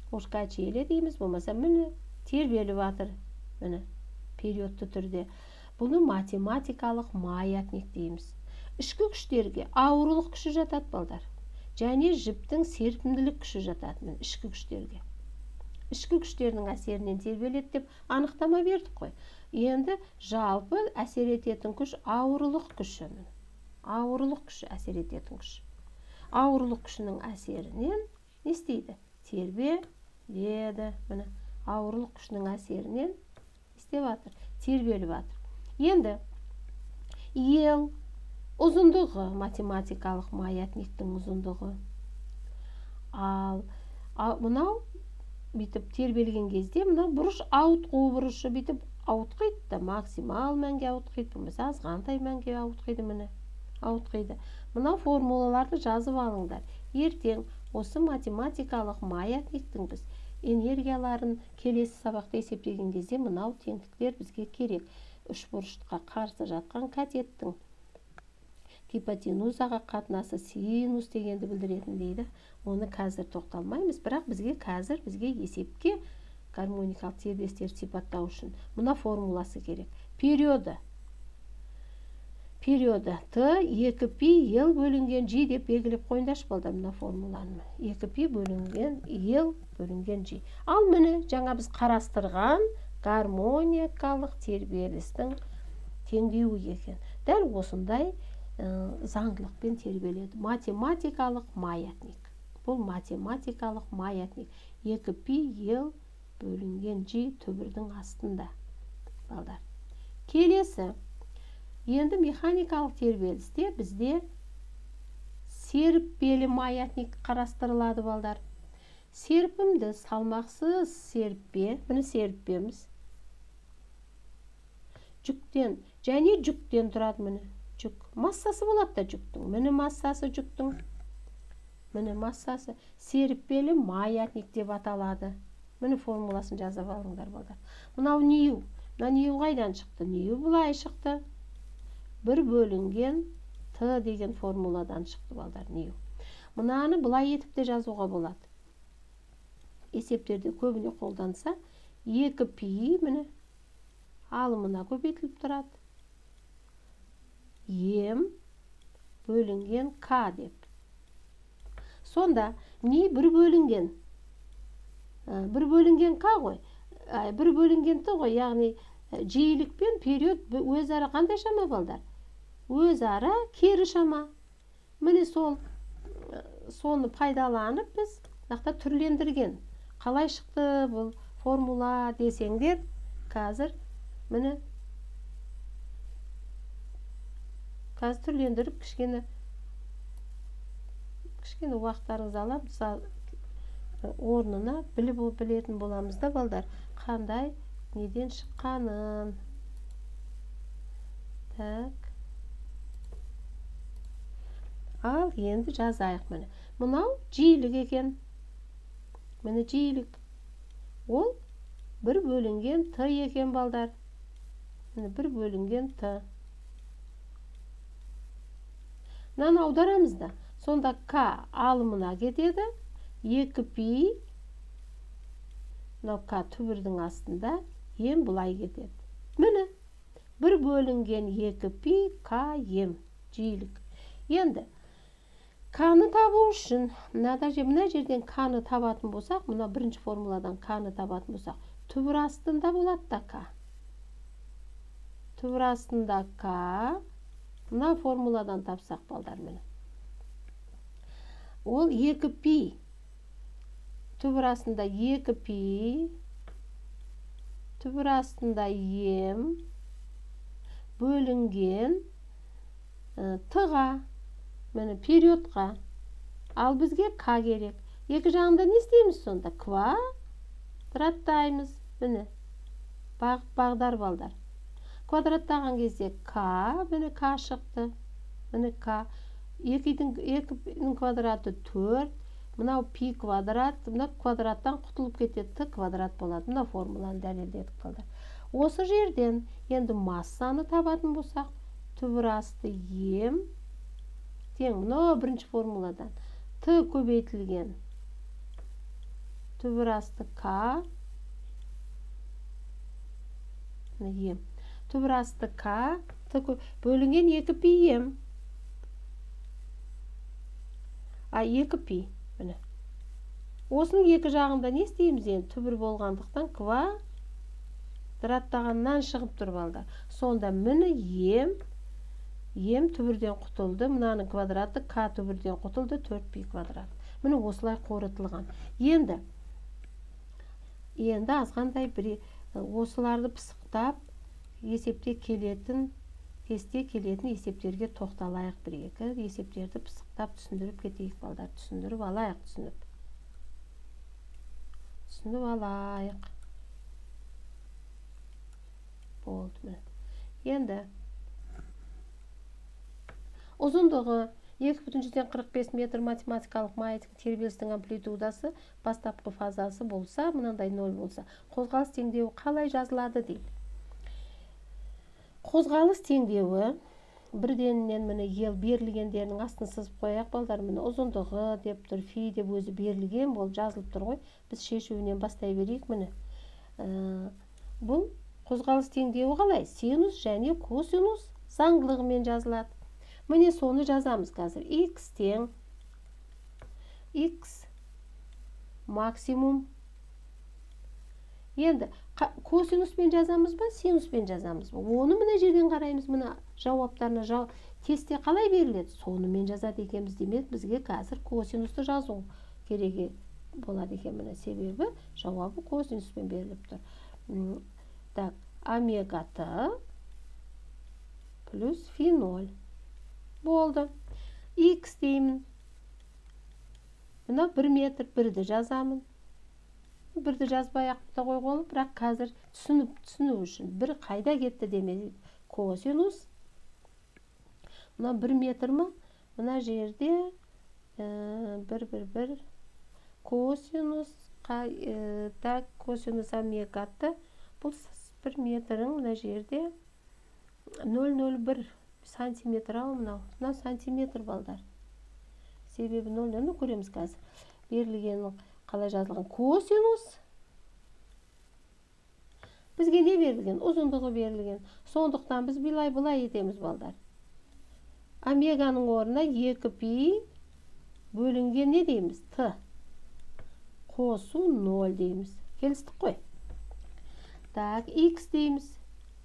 ушкачелі дейміз, болмаса міне тербеліп жатыр, міне периодты түрде. Бұны математикалық маятник дейміз. Ішкі күштерге ауырлық күші жатады балдар, және жіптің серпімділік күші жатады ішкі күштерге. Ішкі күштердің әсерінен тербеледі деп анықтама бердік қой. Енді жалпы әсер ететін күш ауырлық күші. Ауырлық күші әсер ететін күш. Ауырлық күшінің әсерінен не істейді? Тербеледі. Міне ауырлық күшінің әсерінен істеп жатыр, тербеліп жатыр. Енді ел ұзындығы, математикалық маятниктің ұзындығы. Ал мынау бүйтіп тербелген кезде мынау бұрыш ауытқу бұрышы, бүйтіп ауытқиды да, максимал мәнге ауытқиды, болмаса азғантай мәнге ауытқиды, міне ауытқиды. Мынау формулаларды жазып алыңдар. Ертең осы математикалық маятниктің біз энергияларын келесі сабақта есептеген кезде мынау теңдіктер бізге керек. Үшбұрышқа қарсы жатқан катеттің гипотенузаға қатынасы синус дегенді білдіретін дейді. Оны қазір тоқталмаймыз, бірақ бізге есепке гармоникалық тербелістерді сипаттау үшін мына формуласы керек. Периоды Т 2π ел бөлінген G деп белгілеп қойыңдаршы балдар, мына формуланы. 2π бөлінген ел бөлінген G. Ал міне жаңа біз қарастырған гармоникалық тербелістің теңдеуі екен. Дәл осындай заңдылықпен тербеледі. Математикалық маятник. Бұл математикалық маятник. 2π ел бөлінген G түбірдің астында. Балдар. Келесі. Енді механикалық тербелісте бізде серіппелі маятник қарастырылады балдар. Серпімді салмақсыз серіппе, бұны серіппеміз. Жүктен және жүктен тұрады, міне жүк. Массасы болады да жүктің. Міне массасы жүктің. Міне массасы серіппелі маятник деп аталады. Міне формуласын жазып алыңдар балдар. Мынау нью. Мына нью қайдан шықты? Нью бұлай шықты. 1 бөлінген Т деген формуладан шықты балдар, нью. Мынаны бұлай етіп те жазуға болады. Есептерде көбіне қолданса, 2π міне алымына көбейтіліп тұрады. Ем бөлінген К деп. Сонда не 1 бөлінген? 1 бөлінген К ғой, 1 бөлінген Т ғой, яғни жиілік пен период өзара қандай шама балдар? Өзара кері шама. Міне соны пайдаланып біз нақта түрлендірген. Қалай шықты бұл формула десеңдер, қазір міне қазір түрлендіріп кішкене уақыттарыңыз алам, орнына білетін боламыз да балдар, қандай неден шыққанын. Так. Ал енді жазайық міне. Мынау жиілік екен. Міне жиілік. Ол 1 бөлінген Т екен балдар. Міне 1 бөлінген Т. Мынаны аударамыз да. Сонда К алымына кетеді. 2π. Мынау К түбірдің астында. Ем бұлай кетеді. Міне 1 бөлінген 2π К ем. Жиілік. Енді К-ны табу үшін, мына жерден К-ны табатын болсақ, мына бірінші формуладан К-ны табатын болсақ, түбір астында болады да К. Түбір астында К, мына формуладан тапсақ балдар мені. Ол 2π. Түбір астында 2π. Түбір астында ем бөлінген Т-ға. Мені периодқа. Ал бізге К керек. Екі жағында не істейміз сонда? Квадраттаймыз. Мені бағдар балдар. Квадраттаған кезде К, мені К шықты. Мені К. 2-дің квадраты 4. Мынау пи квадрат. Мына квадраттан құтылып кетеді. Т квадрат болады. Мына формуланы дәлелдедік балдар. Осы жерден енді массаны табатын болсақ, түбір асты ем тең мына бірінші формуладан Т көбейтілген түбір асты К, ем. Түбір асты К, бөлінген 2 пи ем. 2 пи. Міне. Осының екі жағында не істейміз енді? Түбір болғандықтан квадраттағаннан шығып тұр балдар. Сонда міне ем түбірден құтылды. Мынаның квадраты К түбірден құтылды 4 пи квадрат. Міне осылай қорытылған. Енді азғандай бір осыларды пысықтап есепте келетін есептерге тоқталайық бір-екі. Есептерді пысықтап түсіндіріп кетейік балдар. Түсіндіріп алайық, түсініп алайық. Болды міне. Енді ұзындығы 2,45 метр математикалық маятник тербелістің амплитудасы бастапқы фазасы болса, мынандай 0 болса, қозғалыс теңдеуі қалай жазылады дейді. Қозғалыс теңдеуі бірденнен міне ел берілгендерінің астын сызып қояқ балдар. Міне ұзындығы деп тұр, фи деп өзі берілген болып жазылып тұр ғой. Біз шешуінен бастай берейік міне. Бұл қозғалыс теңдеуі қалай? Синус және косинус заңдылығымен жазылады. Міне соны жазамыз қазір. X тең X максимум. Енді косинуспен жазамыз ба, синуспен жазамыз ба? Оны мына жерден қараймыз. Мына жауаптарына тестте қалай беріледі? Сонымен жазады екенбіз. Демек, бізге қазір косинусты жазу керек болады екен. Міне себебі жауабы косинуспен беріліп тұр. Так, омега Т плюс фи 0. Болды. X деймін. Мына 1 метр, 1-ді жазамын. 1-ді жазбай ақпыта қойғолы, бірақ қазір түсіну үшін. 1 қайда кетті демейді. Косинус. Мына 1 метр ма? Мына жерде 1 косинус косинус омега Т. Бұл 1 метрің мына жерде 0,01 сантиметр ау мынау. Мына сантиметр балдар. Себебі 0,0-ны көреміз қазір. Берілгенің қалай жазылған? Косинус. Бізге не берілген? Ұзындығы берілген. Сондықтан біз бұлай етеміз балдар. Омеганың орнына 2 пи бөлінген не дейміз? Т. Қосу 0 дейміз. Келістік қой. Так, X дейміз.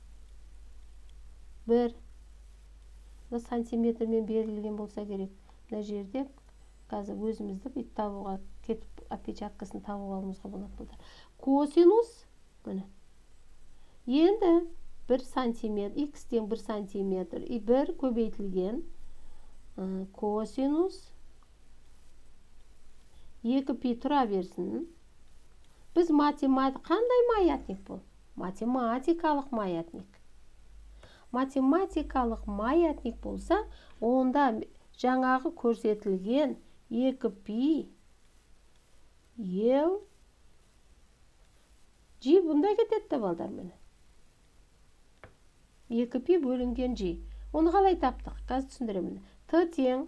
1 сантиметрмен берілген болса керек. Мына жерде қазір өзімізді бүйтіп табуға кетіп опечаткасын табуға алуымызға болады. Косинус, міне. Енді 1 сантиметр, X-тен 1 сантиметр, 1 көбейтілген косинус 2 пи тұра берсін. Біз қандай маятник бұл? Математикалық маятник. Математикалық маятник болса, онда жаңағы көрсетілген 2 пи ел G бұнда кететті балдар мені. 2 пи бөлінген G. Оны қалай таптық? Қазір түсіндіремін. Т тең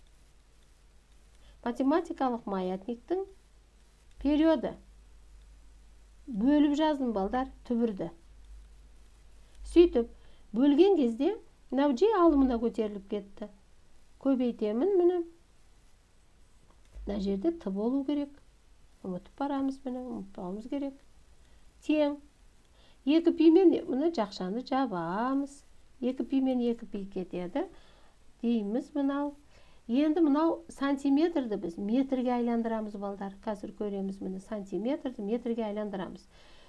математикалық маятниктің периоды. Бөліп жаздым балдар түбірді. Сөйтіп, бөлген кезде мынау G алымына көтеріліп кетті. Көбейтемін міне. Мына жерде Т болу керек. Ұмытып барамыз міне, ұмытпауымыз керек. Тең 2 пи мен міне жақшаны жабамыз. 2 пи мен 2 пи кетеді. Дейміз мынау. Енді мынау сантиметрді біз метрге айландырамыз балдар. Қазір көреміз міне сантиметрді метрге айландырамыз.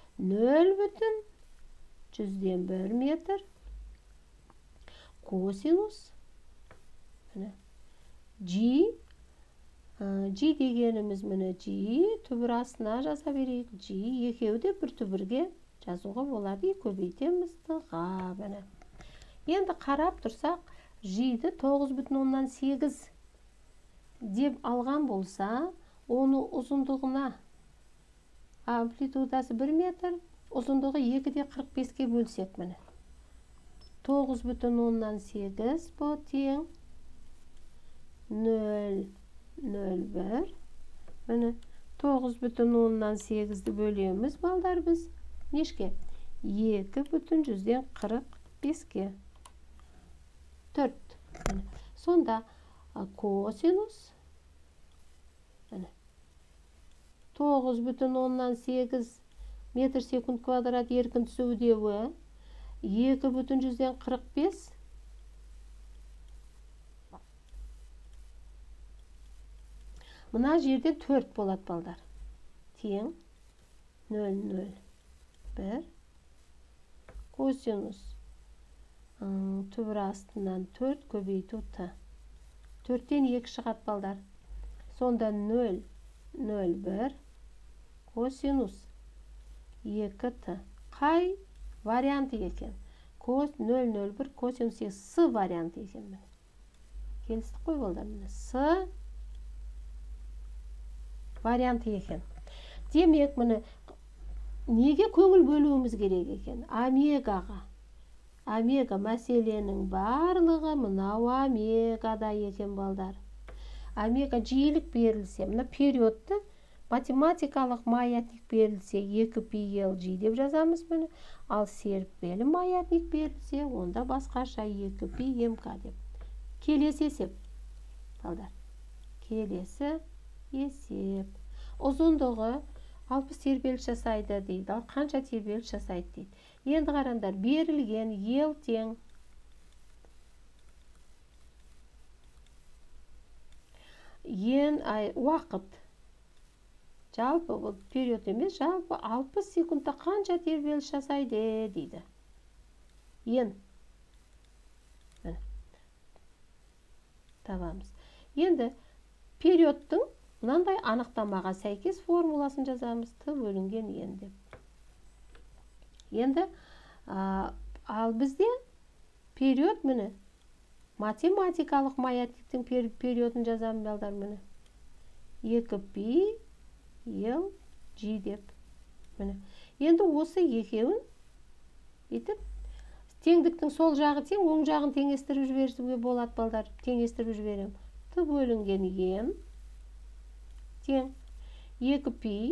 0,100 метр косинус G дегеніміз міне G түбір астына жаза берейік. G екеуі де бір түбірге жазуға болады. Көбейтеміз ға міне. Енді қарап тұрсақ G-ді 9,8 деп алған болса, оны ұзындығына амплитудасы 1 метр, ұзындығы 2-де 45-ке бөлсек міне. 9,8 бұл тең 0,01 міне 9,8'ді бөлеміз балдар біз. Нешке? 2,45-ке. 4. Сонда косинус 9,8 метр секунд квадрат еркін түсудеуі 2,45 мына жерде 4 болады балдар. Тең 0,01 косинус түбір астынан 4 көбейту т. 4-тен 2 шығат балдар. Сонда 0,01 косинус 2t. Қай варианты екен? 0,01 косинус 2 с варианты екен. Келістік қой балдар. С варианты екен. Демек, міне неге көңіл бөлуіміз керек екен? Омегаға. Омега мәселенің барлығы мынау омегада екен балдар. Омега жиілік берілсе, мына периодты математикалық маятник берілсе 2πLg деп жазамыз міне. Ал серіппелі маятник берілсе, онда басқаша 2πmk деп. Келесі есеп балдар. Келесі есеп. Ұзындығы 60 тербеліс жасайды дейді. Ал қанша тербеліс жасайды дейді. Енді қараңдар, берілген ел тең уақыт. Жалпы период емес, жалпы 60 секундта қанша тербеліс жасайды дейді. Табамыз. Енді периодтың мынандай анықтамаға сәйкес формуласын жазамыз. Т бөлінген ен деп. Енді ал бізде период міне математикалық маятниктің периодын жазамын балдар міне. 2πLg деп. Міне. Енді осы екеуін етіп теңдіктің сол жағы тең, оң жағын теңестіріп жіберуге болады балдар. Теңестіріп жіберем. Т бөлінген ен тең 2π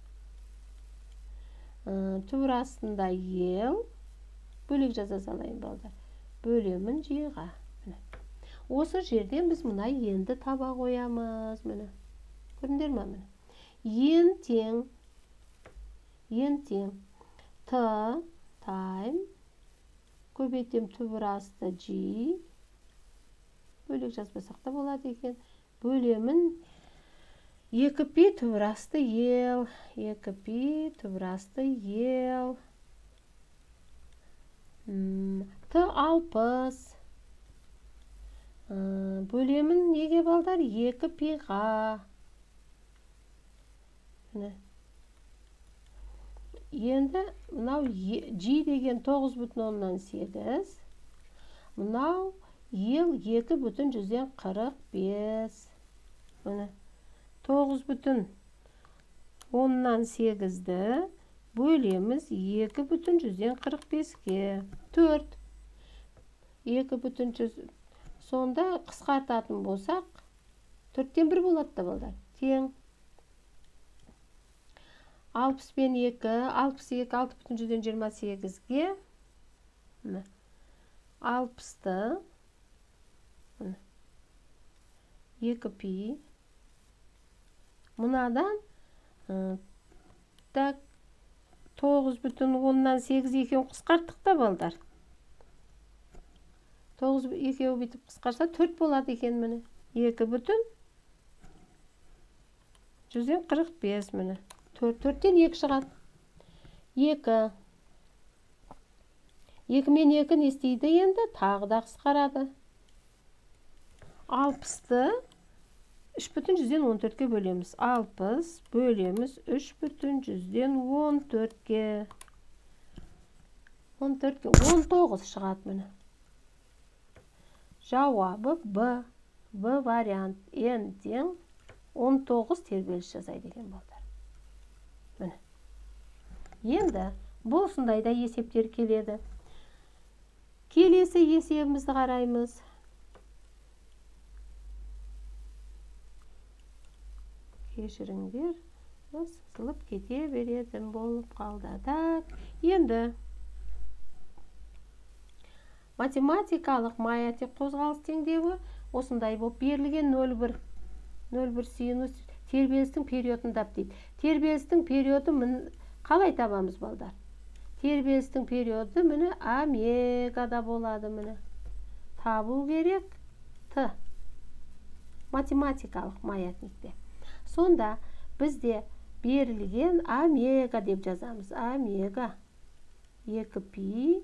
түбір астында ел бөлек жаза салайын балдар. Бөлемін жиға. Осы жерден біз мына енді таба қоямыз. Көрдіңдер ме? Ен тең т тайм көбейтем түбір асты жи бөлек жазбасақ та болады екен. Бөлемін 2π түбір асты ел 2π түбір асты ел т 60 бөлемін неге балдар? 2πға. Енді мынау жи деген 9,8. Мынау ел 2,45. 9,8-ді бөлеміз 2,45-ке. 4. 2,100. Сонда қысқартатын болсақ 4-тен 1 болады да балдар. Тең 60 пен 2, 62, 6,28-ге 60-ты 2π мынадан 9,8 екеуін қысқарттық та балдар. 9 екеуі бітіп қысқарса 4 болады екен міне. 2,145 міне. 4-тен 2 шығады. 2. 2 мен 2 не істейді енді? Тағы да қысқарады. 60-ты 3,14-ке бөлеміз. 60 бөлеміз 3,14-ке. 19 шығады міне. Жауабы Б. Б вариант. N тең 19 тербеліс жасайды екен балдар. Міне. Енді бұл осындайда есептер келеді. Келесі есебімізді қараймыз. Кешіріңдер. сызылып кете беретін болып қалды. Так, енді математикалық маятник қозғалыс теңдеуі осындай болып берілген 0,1 синус тербелістің периодын тап дейді. Тербелістің периоды қалай табамыз, балдар? Тербелістің периоды міне омегада болады, міне. Табу керек Т. Математикалық маятникте. Сонда бізде берілген омега деп жазамыз. Омега 2π.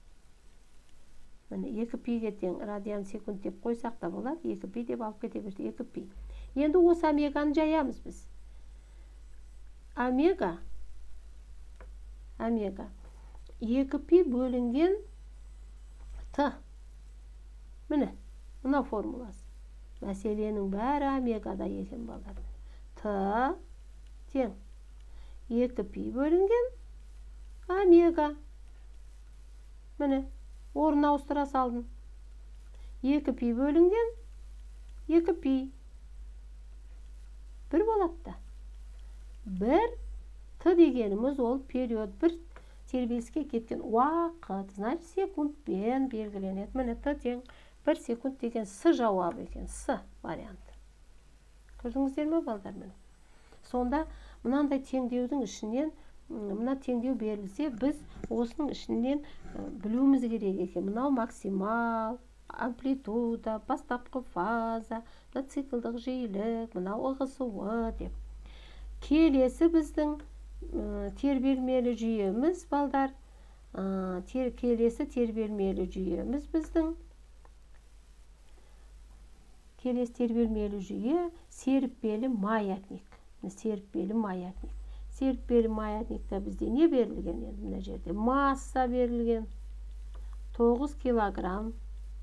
Міне 2π-ге тең радиан секунд деп қойсақ та болады. 2π деп алып кете берді. 2π. Енді осы омеганы жаямыз біз. Омега 2π бөлінген Т. Міне, мына формуласы. Мәселенің бәрі омегада екен, балдар. Т тең 2π бөлінген омега. Міне, орын ауыстыра салдым. 2π бөлінген 2π. Бір болады да. Бір Т дегеніміз ол период, бір тербеліске кеткен уақыт, значит секундпен белгіленеді. Міне Т тең 1 секунд деген С жауабы екен, С варианты. Көрдіңіздер ме, балдар? Міне. Сонда мынандай теңдеудің ішінен, мына теңдеу берілсе, біз осының ішінен білуіміз керек екен. Мынау максимал, амплитуда, бастапқы фаза, мына циклдық жиілік, мынау ығысуы деп. Келесі біздің тербелмелі жүйеміз, балдар. Келесі тербелмелі жүйеміз біздің. Келесі тербелмелі жүйе серіппелі маятник. Серіппелі маятник. Серіппелі маятникта бізде не берілген? Мына жерде масса берілген. 9 килограмм.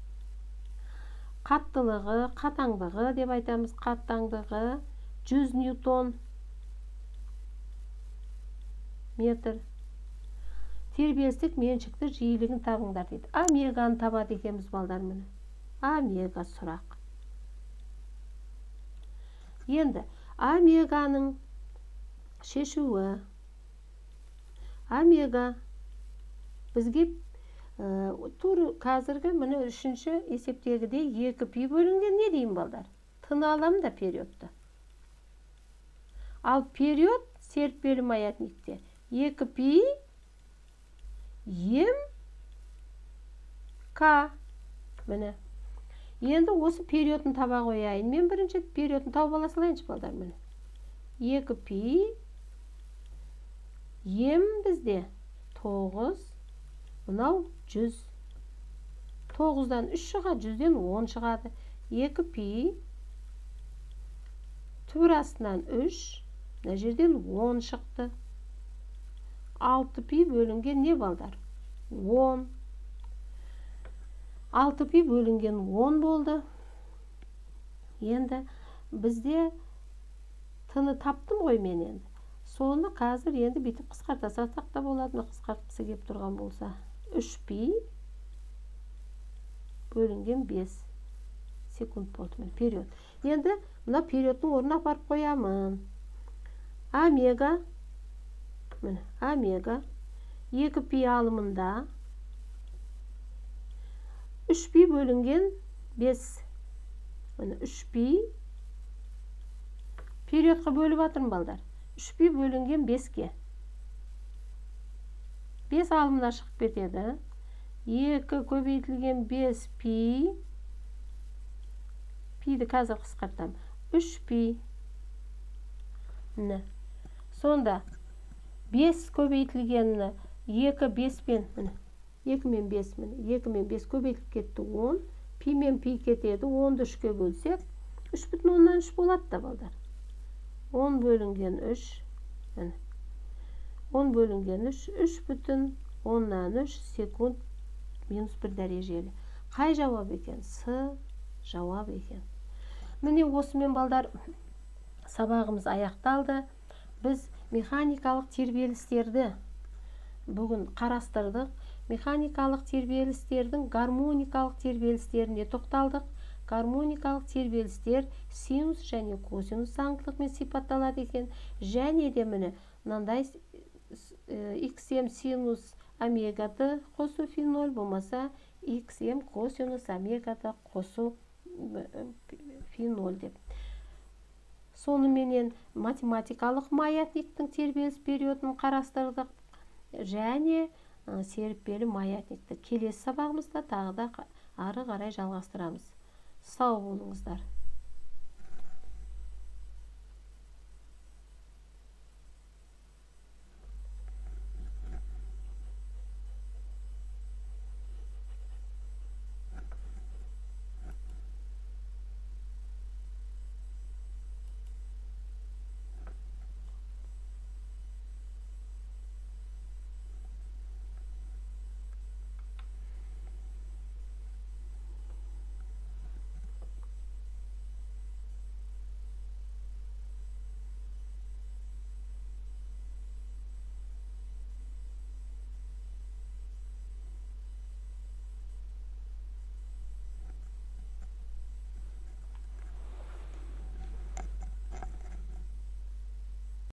Қаттылығы, қатаңдығы деп айтамыз. Қатаңдығы 100 ньютон метр. Тербелістік меншікті жиілігін табыңдар дейді. Омеганы табады екенбіз, балдар, міне. Омега сұрақ. Енді омеганың шешуі. Омега бізге тур қазіргі міне үшінші есептегіде 2π бөлінген не деймін, балдар? Тыны алам да периодты. Ал период серіппелі маятникте 2π ем К. Міне. Енді осы периодын таба қояйын. Мен бірінші периодын тауып ала салайыншы, балдар, міне. 2π ем бізде 9, мынау 100. 9-дан 3 шығады, 100-ден 10 шығады. 2π түбір астынан 3, мына жерден 10 шықты. 6π бөлінген не, балдар? 10. 6π бөлінген 10 болды. Енді бізде тыны таптым ғой мен енді. Соны қазір енді бетіп қысқарта салсақ та болады. Қысқартқысы кеп тұрған болса. 3π бөлінген 5 секунд болды. Период. Енді мына периодтың орнына апарып қоямын. Омега, міне, омега 2π алымында 3π бөлінген 5. Міне 3π периодқа бөліп атырмын, балдар. 3π бөлінген 5-ке. 5 алымда шығып кетеді. 2 көбейтілген 5π. Пиді қазір қысқартам. 3π. Міне. Сонда 5 көбейтілгені 2 5-пен, міне. 2 мен 5, міне. 2 мен 5 көбейтіліп кетті 10. Пи мен пи кетеді. 10-ды 3-ке бөлсек, 3,3 болады да, балдар. 10 бөлінген 3, міне. 10 бөлінген 3, 3,3 секунд минус 1 дәрежелі. Қай жауап екен? С жауап екен. Міне осымен, балдар, сабағымыз аяқталды. Біз механикалық тербелістерді бүгін қарастырдық. Механикалық тербелістердің гармоникалық тербелістеріне тоқталдық. гармоникалық тербелістер синус және косинус заңдылығымен сипатталады екен. Және де міне мынандай xm синус омегады қосу фи0 болмаса xm косинус омегады қосу фи0 деп. Соныменен математикалық маятниктің тербеліс периодын қарастырдық және серіппелі маятникті келесі сабағымызда тағы да ары қарай жалғастырамыз. Сау болыңыздар.